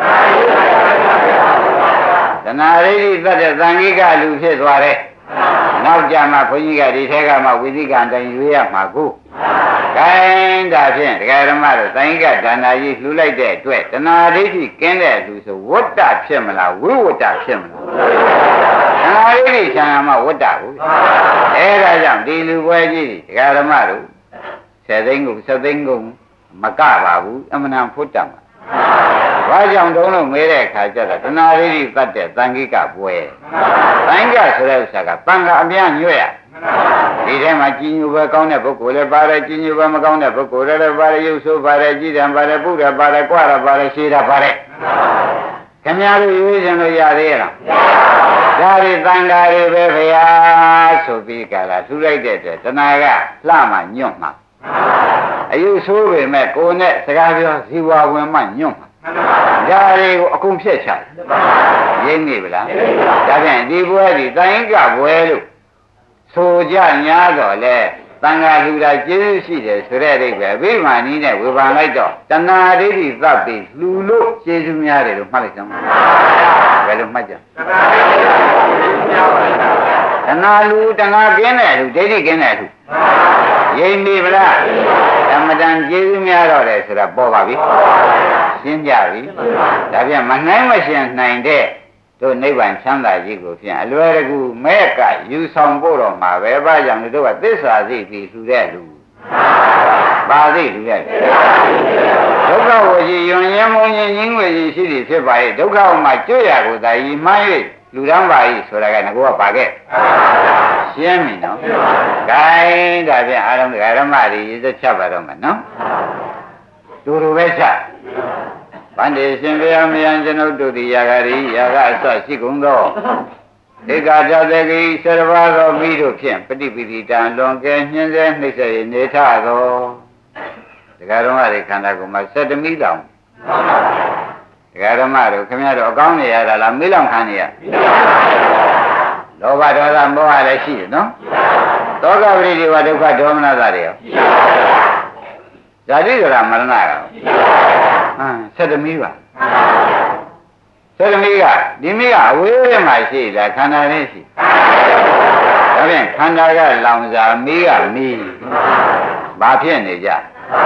တဏှာဒိဋ္ဌိသတ်တဲ့သံဃိကလူဖြစ်သွားတယ်။နောက်ကြမှာဘုန်းကြီးကဒီထဲကမှဝိသိကံတိုင်းရွေးရမှာကို။ခိုင်းဒါဖြင့်တရားဓမ္မတို့သံဃိကဒါနာကြီးလှူလိုက်တဲ့အတွက်တဏှာဒိဋ္ဌိကင်းတဲ့လူဆိုဝတ္တဖြစ်မလားဝိဝတ္တဖြစ်မလား။တဏှာဒိဋ္ဌိဆံရမှာဝတ္တကို။အဲဒါကြောင့်ဒီလူပွဲကြီးတရားဓမ္မတို့ဆယ်သိန်းကိုဆယ်သိန်းကိုမကပါဘူးအမှန်တန်ဖို့တတ်မှာ။ဘာကြောင့်တုံးလို့မဲတဲ့အခါကျတော့တဏှာဒိဋ္ဌိတတ်တဲ့သံဃိကပွဲသံဃိကဆိုတဲ့ဥစ္စာကတန်ခါအများညွတ်ရဒီထဲမှာကြီးညိုပဲကောင်းတဲ့ပုဂ္ဂိုလ်လည်းပါတယ်ကြီးညိုပဲမကောင်းတဲ့ပုဂ္ဂိုလ်လည်းပါတယ်ရုပ်ဆိုးပါတယ်ကြီးတယ်ပါတယ်ပုရပါတယ်ကြွရပါတယ်ရှည်တာပါတယ်ခင်ဗျားတို့ရွေးချင်လို့ရသေးရဲ့လားဒါတွေတန်ခါတွေပဲဗျာဆိုပြီးကြလားထူလိုက်တဲ့အတွက်တဏှာကလှမှညွတ်မှာအယုဆိုးပေမဲ့ကိုယ်နဲ့စကားပြောဇီဝဝင်မှညွတ်မှာဒါတွေကိုအကုန်ဖြတ်ချရိမ့်နေဗလားဒါဖြင့်ဒီဘွဲဒီတိုင်ကဘွဲလို့ဆိုကြညာတော့လေတန်ခါလူတာကျေးဇူးရှိတယ်ဆိုတဲ့အိဗယ်အဘိမာနီးနဲ့ဝေဖန်လိုက်တော့တဏှာဒိဋ္ဌိသတ်ပြီးလူလို့ကျေးဇူးများတယ်လို့မှတ်လိုက်ကြမှာဘယ်လိုမှတ်ကြတဏှာလူတဏှာကင်းတဲ့လူဒိဋ္ဌိကင်းတဲ့လူရိမ့်နေဗလားဓမ္မတန်ကျေးဇူးများတော့တယ်ဆိုတာပေါ်ပါပြီရှင်းကြပြီဒါပြန်မနိုင်မရှင်နိုင်တဲ့တို့နိဗ္ဗာန်ချမ်းသာကြီးကိုဖြင့်အလွယ်တကူမဲ့ကယူဆောင်ဖို့တော့မှာပဲဘာကြောင့်လဲတို့ကသစ္စာသိပြီးလှူတဲ့လူပါသိလှူတဲ့ဒုက္ခဝေကြီးယွန်ရင်မုံရင်ရင်းငွေကြီးရှိသည်ဖြစ်ပါရဲ့ဒုက္ခမှာကြွရကိုသာဤမှန်း၍လူတန်းပါ၏ဆိုတာကငါကပါခဲ့ရှင်းပြီနော်ဂိုင်းဒါဖြင့်အာရုံဓမ္မတွေရည်ချက်ပါတော့မယ်နော်တူတူပဲချက်ဗန္တေရှင်ဘုရားမယံကျွန်ုပ်တို့သည်ယာဂရိယာကအစရှိကုန်သောဧကတသကိဆရဘာသောမိတို့ဖြင့်ပฏิပိတိတံလွန်ကဲညှင်းဆဲနှိမ့်ဆက်နေထသောဒကာတော်ရခန္ဓာကိုယ်မှာစက်တမိလောင်တရားဓမ္မတို့ခင်ဗျားတို့အကောင်းနေရတာလားမေးလောင်ခံနေရလောဘဒေါသမောဟလည်းရှိတယ်နော်သောကပရိဒီဝဒုက္ခဒေါမနတာတွေရောဇာတိဒရာမရဏကဟမ်ဆက်သမီးပါဆက်သမီးကဒီမိကအဝေးထဲမှာရှိလားခန္ဓာနဲ့ရှိဒါဖြင့်ခန္ဓာကလောင်စာမိကမိဘာဖြစ်နေကြ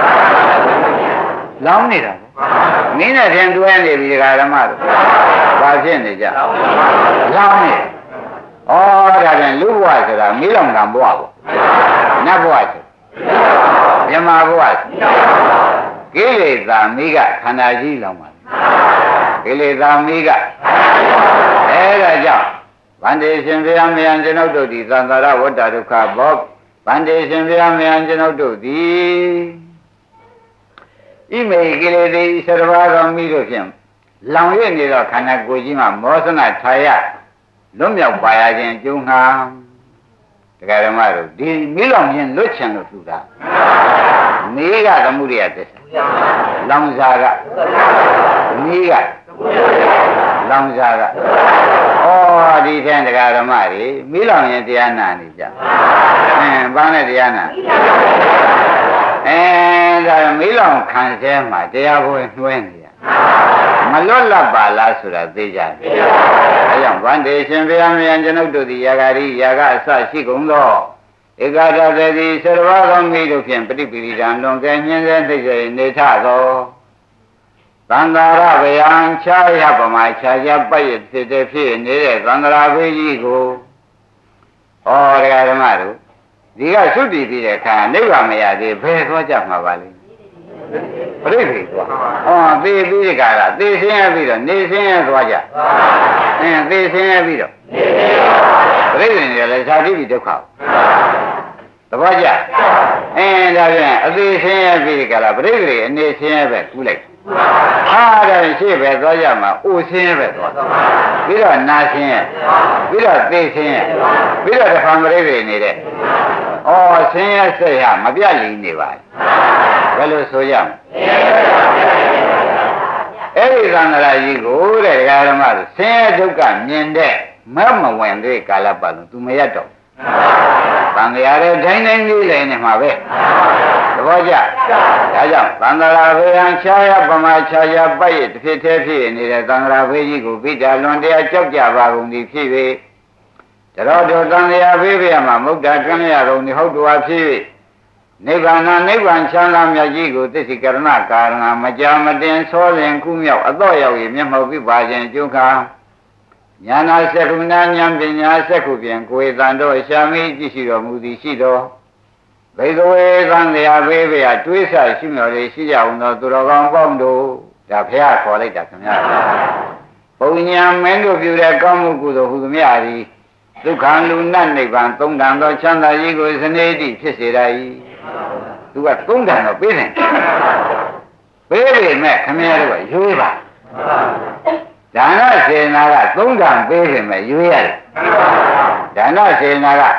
လောင်နေတာမင်းနဲ့တင်တွဲနေပြီဓမ္မတို့ဘာဖြစ်နေကြလောင်နေဩဒါပြန်လူဘဝဆိုတာမီးလောင်ကံဘဝပေါ့နတ်ဘဝဆိုမြမဘဝကိလေသာမိကခန္ဓာကြီးလောင်ပါကိလေသာမိကအဲဒါကြောင့်ဗန္တေရှင်ဘုရားမယံကျွန်ုပ်တို့သည်သံဃာရဝတ္တဒုက္ခဘောဗန္တေရှင်ဘုရားမယံကျွန်ုပ်တို့သည်ဣမေကိလေသာဆရဘာသောမိတို့ဖြင့်လောင်ရနေသောခန္ဓာကိုယ်ကြီးမှာမောစနထာယလွတ်မြောက်ပါရခြင်းကျုံငှာတရားဓမ္မတို့ဒီမိလောင်ခြင်းလွတ်ချင်လို့ထူတာမိကသမှုရိယသစ္စာလောင်စာကမိကလောင်စာကဩဒီထက်တရားဓမ္မတွေမိလောင်ရင်တရားနာနေကြအင်းဘာနဲ့တရားနာအဲဒါမိလောင်ခံဆဲမှာတရားပွဲနှွှဲနေရမလွတ်လပ်ပါလားဆိုတာသိကြတယ်အဲကြောင့်ဗန္တေရှင်ဘုရားမြတ်ကျွန်ုပ်တို့သည်ယာဂာရိယာကအစရှိကုန်သောဧကတသတိဆရဝသောမိတို့ဖြင့်ပฏิပိရိဒံလွန်ကဲညင်းစေသိစေနေထသောသန္တာရဗယံခြားရပမာခြားခြားပတ်ရဖြစ်တဲ့ဖြစ်နေတဲ့သန္တာရဘေးကြီးကိုဩတရားဓမ္မတို့ဒီကသုတည်ပြီးတဲ့အခါနိဗ္ဗာန်မရသေးဘယ်သွားကြမှာပါလဲပြိဋိသွားဟောသေပြီးဒီကလာသေဆင်းရပြီးတော့နေဆင်းရသွားကြအင်းသေဆင်းရပြီးတော့ပြိဋိနေလည်းဇာတိပြီးဒုက္ခသဘောကျအင်းဒါဖြင့်အသေးဆင်းရပြီးဒီကလာပြိဋိအနေဆင်းရပဲကူးလိုက်ဟာဒါရှေ့ပဲသွားကြမှာအိုဆင်းရပဲသွားပြီးတော့နာဆင်းရပြီးတော့သေဆင်းရပြီးတော့တဖန်ပြိဋိနေတဲ့ဩဆင်းရဲဆက်ရမပြတ်လီနေပါဘယ်လိုဆိုရမလဲအဲ့ဒီသံဃာကြီးကိုတဲ့ဒကာဓမ္မတို့ဆင်းရဲဒုက္ခမြင်တဲ့မမဝင်တဲ့ကာလပတ်လုံး तू မရတော့သံဃာရဲ့တိုင်းတိုင်းလေးလည်းနေမှာပဲသဘောကျဒါကြောင့်သံဃာဘေးဟံခြားရပမာခြားရပတ်ရတစ်ဖြစ်သေးဖြစ်နေတဲ့သံဃာဘေးကြီးကိုပိဋကလွန်တရားကြောက်ကြပါကုန်သည်ဖြစ်၍တတော်တော်သံဃာဘေးပြမှာမုဒ္ဒကံရကုန်သည်ဟုတ်တော်ဖြစ်၍နိဗ္ဗာန်နိဗ္ဗာန်ချမ်းသာမြတ်ကြီးကိုသစ္စိကရဏကာရဏမကြာမတင်ဆောလင်ကုမြောက်အတော့ရောက်၍မျက်မှောက်ပြုပါခြင်းအကျိုးခါညာနာစက္ခုနာဉာဏ်ပညာစက္ခုဖြင့်ကိုယ်တန်တော်ရှာမိကြည့်ရှိတော်မူသည်ရှိတော်ဘိကဝေသံဃာဘေးပြတွေးဆရှိမြော်လေးရှိကြအောင်သောသူတော်ကောင်းပေါင်းတို့ဒါဖះခေါ်လိုက်တာခင်ဗျာပုံညာမင်းတို့ပြုတဲ့ကောင်းမှုကုသိုလ်ဟူသည်များသည်ဒုက္ခလူနတ်နိဗ္ဗာန်သုံးတန်သောချမ်းသာကြီးကိုစနေတိဖြစ်စေတတ်၏သူကသုံးတန်တော့ပေးတယ်ပေးပေမဲ့ခမည်းတော်ကရွေးပါဒါနစေနာကသုံးတန်ပေးပေမဲ့ရွေးရတယ်ဒါနစေနာက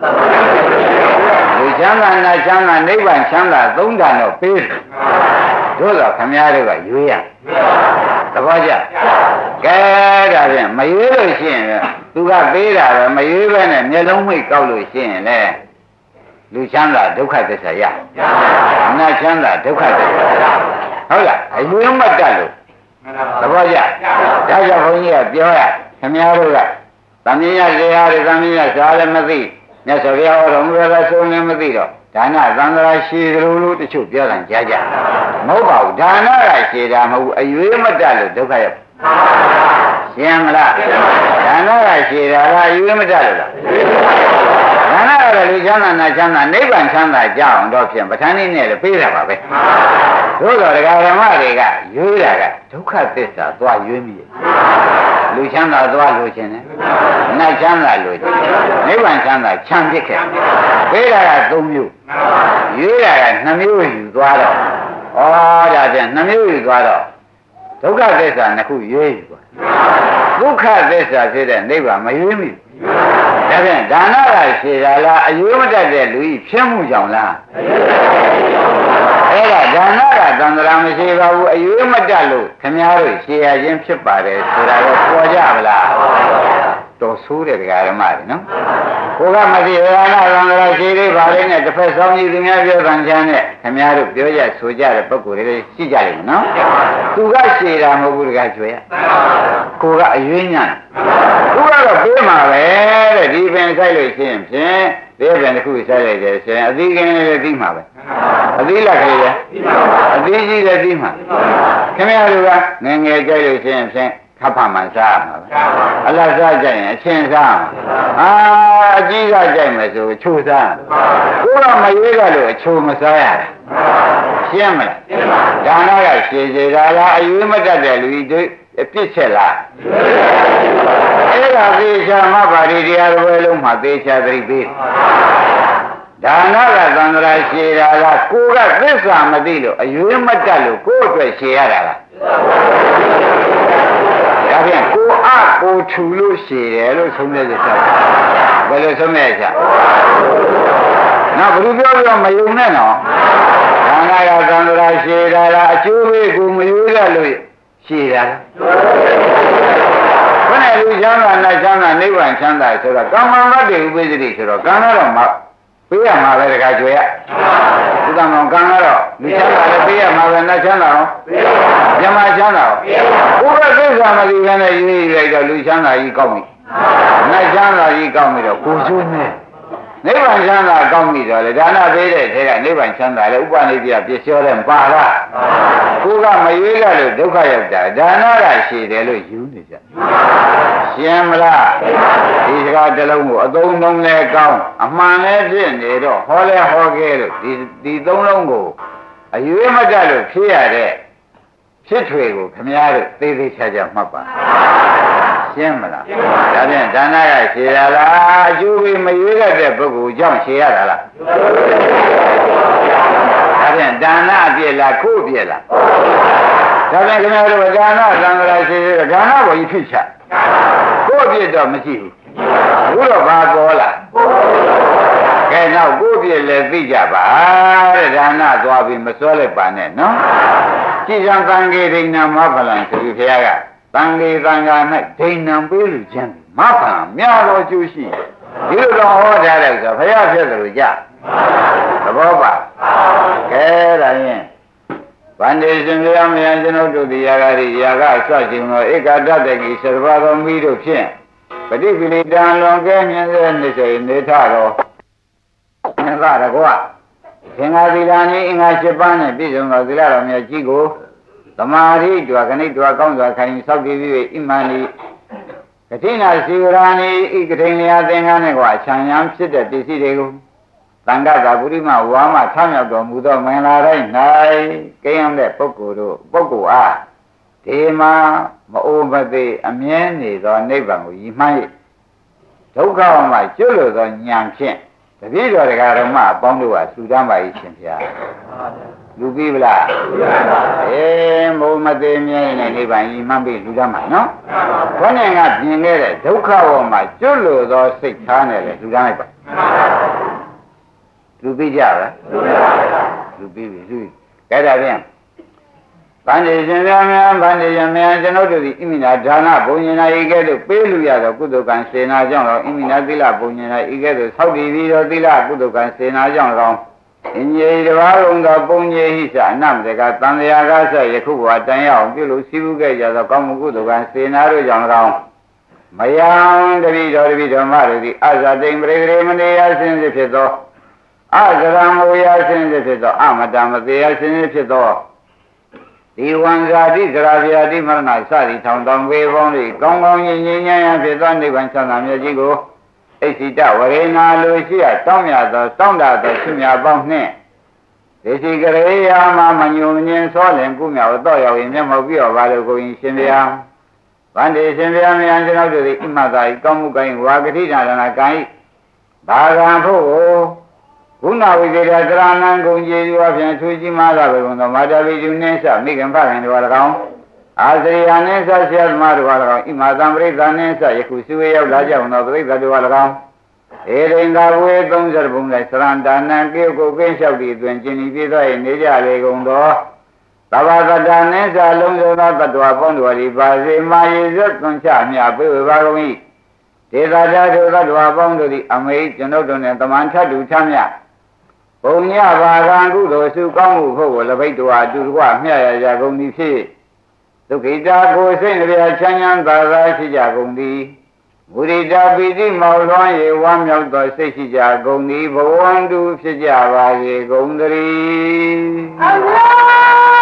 လူချမ်းသာနတ်ချမ်းသာနိဗ္ဗာန်ချမ်းသာသုံးတန်တော့ပေးတယ်တို့တော့ခမည်းတော်ကရွေးရသဘောကျကဲဒါဖြင့်မရွေးလို့ရှိရင်သူကပေးတာပဲမရွေးပဲနဲ့မျက်လုံးမိတ်ကောက်လို့ရှိရင်လေလူချမ်းသာဒုက္ခသစ္စာရနတ်ချမ်းသာဒုက္ခသစ္စာဟုတ်လားအရွေးမတတ်လို့သဘောကျဒါကြောင့်ဘုန်းကြီးကပြောရခင်ဗျားတို့ကသမီးရတရားတွေသမီးရစားလည်းမသိမြတ်စွာဘုရားဟောတော်မူတာဆုံးလည်းမသိတော့ဒါနသံဃာရှိသလိုလိုတချို့ပြောတယ်ကြားကြမဟုတ်ပါဘူးဒါနကရှိတာမဟုတ်အရွေးမတတ်လို့ဒုက္ခရောက်ရှင်းမလားဒါနကရှိတာကအရွေးမတတ်လို့လားဒါနကတော့လူချမ်းသာနာချမ်းသာနိဗ္ဗာန်ချမ်းသာကြအောင်တော့ဖြင့်ပဋ္ဌာန်းနည်းနဲ့လည်းပေးတာပါပဲသို့တော်ဒကာဓမ္မတွေကရွေးတာကဒုက္ခသစ္စာသွားရွေးမိတယ်လူချမ်းသာသွားလို့ခြင်းနဲ့နတ်ချမ်းသာလို့ခြင်းနိဗ္ဗာန်ချမ်းသာချမ်းဖြစ်ခဲ့ပေးတာကသုံးမျိုးရွေးတာကနှစ်မျိုးယူသွားတော့ဩဒါဖြင့်နှစ်မျိုးယူသွားတော့ဒုက္ခသစ္စာနှစ်ခုရွေးယူသွားဒုက္ခသစ္စာဖြစ်တဲ့နိဗ္ဗာန်မရွေးမိဘူးဒါဒါဖြင့်ဒါနကရှည်တာလားအယွေးမတတ်တဲ့လူကြီးဖြစ်မှုကြောင့်လားအဲ့ဒါဒါနကသံဃာမရှိပါဘူးအယွေးမတတ်လို့ခမည်းတော်ရှည်ရခြင်းဖြစ်ပါတယ်ဆိုတာတော့ပေါ်ကြပါလားတော်ဆိုးတဲ့တရားဓမ္မတွေနော်ကိုကမသိဒါနသံဃာရှည်လေးပါလိမ့်နဲ့တစ်ဖက်ဆောင်ကြီးသူများပြောတဲ့ချမ်းနဲ့ခမည်းတော်ပြောရဆိုကြတဲ့ပုဂ္ဂိုလ်တွေရှိကြလိမ့်မယ်နော်သူကရှည်တာမဟုတ်ဘူးတကားကျွေးကိုကအယွေးညံ့သူကတော့ပြေးမှာပဲတဲ့ဒီပင်ဆိုင်လို့ရှိရင်ဖြင့်ဒီပင်တစ်ခုဆိုင်လိုက်တယ်ဆိုရင်အသီးကင်းလေးသိမှာပဲအသီးလက်ကလေးလည်းအသီးကြီးလည်းသိမှာခင်ဗျားတို့ကငယ်ငယ်ကြိုက်လို့ရှိရင်ဖြင့်ခပ်ဖမှန်စားမှာပဲအလတ်စားကြရင်အချင်းစားမှာအာအကြီးစားကြိုက်မယ်ဆိုချိုးစားကိုကမရွေးကြလို့အချိုးမစားရတာရှင်းမလားဒါနကရှည်ရှည်တာလားအရွေးမတတ်တဲ့လူကြီးတို့ပြစ်ချက်လားအဲ့ဒါသေချာမပါရီတရားတော်လုံးမှာသေချာသတိပေးဒါနကသံဃာရှည်တာလားကိုကသစ္စာမသိလို့အရွေးမတတ်လို့ကိုယ့်အတွက်ရှည်ရတာလားဒါဖြင့်ကိုအကိုထူလို့ရှည်တယ်လို့ဆုံးဖြတ်ချက်ဘယ်လိုဆုံးဖြတ်ချက်နောက်ဘယ်လိုပြောပြီးတော့မယုံနဲ့နော်ဒါနကသံဃာရှည်တာလားအကျိုးပေးကိုမယူရလို့ရှည်တာလားဘယ်နဲ့လူချမ်းသာနတ်ချမ်းသာနိဗ္ဗာန်ချမ်းသာဆိုတော့ကာမဂတ္တိဥပ္ပဇ္ဇတိဆိုတော့ကံတော့မှပေးရမှာပဲတခါကြွေရဥဒ္ဒမောကံကတော့လူချမ်းသာလည်းပေးရမှာပဲနတ်ချမ်းသာရောဇမချမ်းသာရောဘုရားသစ္စာမသိဘဲနဲ့ရေးရေးလိုက်တော့လူချမ်းသာကြီးကောက်ပြီနတ်ချမ်းသာကြီးကောက်ပြီတော့ကိုကျွန်းနဲ့နိဗ္ဗာန်ချမ်းသာကောင်းပြီတော့လေဒါနပေးတဲ့ထဲကနိဗ္ဗာန်ချမ်းသာလေဥပနိတိယပြည့်စုံတဲ့ပါလားကိုကမရွေးကြလို့ဒုက္ခရောက်တာဒါနကရှိတယ်လို့ယူနေကြရှင်းမလားဒီစကားတစ်လုံးကိုအသုံးလုံးလဲကောင်းအမှန်လဲဖြစ်နေတော့ဟောလဲဟောခဲ့လို့ဒီဒီသုံးလုံးကိုအရွေးမတတ်လို့ဖြစ်ရတဲ့ဖြစ်ထွေကိုခမည်းတော်သေသေးချာချာမှတ်ပါရှင်းမလားဒါဖြင့်ဒါနကရှည်ရလားအကျိုးပေးမရွေးတတ်တဲ့ပုဂ္ဂိုလ်ကြောင့်ရှည်ရတာလားဒါဖြင့်ဒါနအပြည့်လားကိုယ်ပြည့်လားဒါဖြင့်ခင်ဗျားတို့ဒါနသံဃာရှည်ရဒါနကိုကြီးဖြစ်ချကိုယ်ပြည့်တော့မရှိဘူးဘုရားဘာပေါ်လာကဲနောက်ကိုယ်ပြည့်လည်းသိကြပါတဲ့ဒါနသွားပြီးမစွဲလိုက်ပါနဲ့နော်ကြည်စံသံဃေဒိဏမဖလံဆိုပြီးဘုရားကသံဃေသံဃာ၌ဒိဏံပေးလူခြင်းမဖလံများတော်ကျိုးရှိဒီလိုတော့ဟောထားတယ်ဆိုဘုရားဖြစ်တယ်လို့ကြသဘောပါကဲဒါရင်ဗန္ဒေရှင်ဘုရားမယံကျွန်ုပ်တို့ဒီယာဂရိယာကအစရှိသောဧကတတကိသရဘာတော်မီတို့ဖြင့်ပฏิပိလိတံလွန်ကဲမြင်စေနေစေနေထတော်မြတ်ရကွာသင်္ဃာသီလနည်းအင်္ဂါ၈ပါးနဲ့ပြည့်စုံသောသီလတော်မြတ်ကြီးကိုသမာဓိတွာခဏိတွာကောင်းစွာခိုင်ဆောက်တည်ပြီးဣမန္တိကတိနာစီဝရာနိဤကထိန်လျာသင်္ကန်းနဲ့ကွာခြံရံဖြစ်တဲ့ပစ္စည်းတွေကိုသံဃာသာပုရိမဝါမဆမ်းမြောက်တော်မူသောမင်္ဂလာတိုင်း၌ကိယံတဲ့ပုဂ္ဂိုလ်တို့ပုဂ္ဂိုလ်အားဒီမှာမအိုမသေးအမြဲနေသောနိဗ္ဗာန်ကိုရည်မှန်း၍ဒုက္ခမှာကျွလို့သောဉာဏ်ဖြင့်တပည့်တော်တရားဓမ္မအပေါင်းတို့ကသုတမ်းပါ၏ရှင်ဗျာလူပြီးဗလားအေးမအိုမသေးမြဲနေနိဗ္ဗာန်ရည်မှန်းပြီးလူတမ်းပါနော်ဘုန်းကြီးကပြင်ခဲ့တဲ့ဒုက္ခဝမှာကျွလို့သောစိတ်ထားနဲ့လေလူတမ်းလိုက်ပါလူပြီးကြလားလူပြီးပြီလူကဲဒါဖြင့်ဗန္ဒီရှင်များများဗန္ဒီရှင်များကျွန်ုပ်တို့သည်ဣမိနာဒါနဘုံညင်နာဤကဲ့သို့ပေးလူရသောကုသိုလ်ကံစေနာကြောင့်တော့ဣမိနာသီလဘုံညင်နာဤကဲ့သို့ဆောက်တည်ပြီးသောသီလကုသိုလ်ကံစေနာကြောင့်တော့အင်ကြီးတပါးလုံးသောပုံကြီးဟိစအနမတကတန်လျာကားဆက်ယခုဘဝတန်ရအောင်ပြုလို့စီးပူးခဲ့ကြသောကောင်းမှုကုသိုလ်ကံစေနာတို့ကြောင့်တော့မယံတပိတော်တပိဓမ္မတို့သည်အဇာတိန်ပရိဂရေမနေယဆင်းစစ်ဖြစ်သောအဇရမဝေယဆင်းစစ်ဖြစ်သောအမတမသေးယဆင်းစစ်ဖြစ်သောဒီဝံဇာတိသရဗျာတိမရဏစသည်ထောင်တောင်ပေပေါင်း၏ကောင်းကောင်းငြိမ်ငြိမ်ချမ်းချမ်းဖြစ်သောနိဗ္ဗာန်ချမ်းသာမြတ်ကြီးကိုဣသိတဝရေနာလိုရှိရတောင်းမြတ်သောတောင်းတသောရှင်မြတ်ပေါင်းနှင့်ဒေရှိကရေယာမမညုံညင်သောလင်ကုမြောက်တော့ရောက်ရင်မျက်မှောက်ပြတော်ပါလို့ကိုရင်ရှင်ဗျာဗန္ဒီရှင်ဗျာမြတ်ကျွန်တော်တို့သည်ဣမသာဤကောင်းမှုကိုင်းဝါဂတိဒါနကံဤဘာဂံဖို့ကိုကုဏဝိသေရသရဏံဂုံကျေယူအဖြင့်သူကြီးမားလာပဲကုန်သောမာတာဝိတုနှင်းစမိခင်ဖခင်တော်၎င်းအာသရိယာနှင်းစဆရာသမားတော်၎င်းဣမသံပရိသနှင်းစယခုစုဝေရောက်လာကြသောပရိသတ်တော်၎င်း ê rình ta quê tông giật bùng lại sẵn đà năng kêu cô kênh sọc đi tuyển chân đi biết thôi nế giả lê công đó ta bà ta đà nế xa lông dâu ta tật hòa phong đùa đi bà dê ma dê rất con chả nhà bê bê ba công y thế ta ra theo tật hòa phong đùa đi ẩm ấy chân đâu đồ này tâm án chát đủ chăm nhà bông nhà bà gan cú đồ sư cao ngủ phô là bấy đùa đủ quả mẹ ya ya công đi phê tôi kỹ ta cô sinh ra chăn nhăn ta ra sĩ giả công đi bùi đi ta bị đi màu loạn ye hoang miao tôi sẽ sĩ giả công đi bố anh đủ sĩ giả bà ye công đi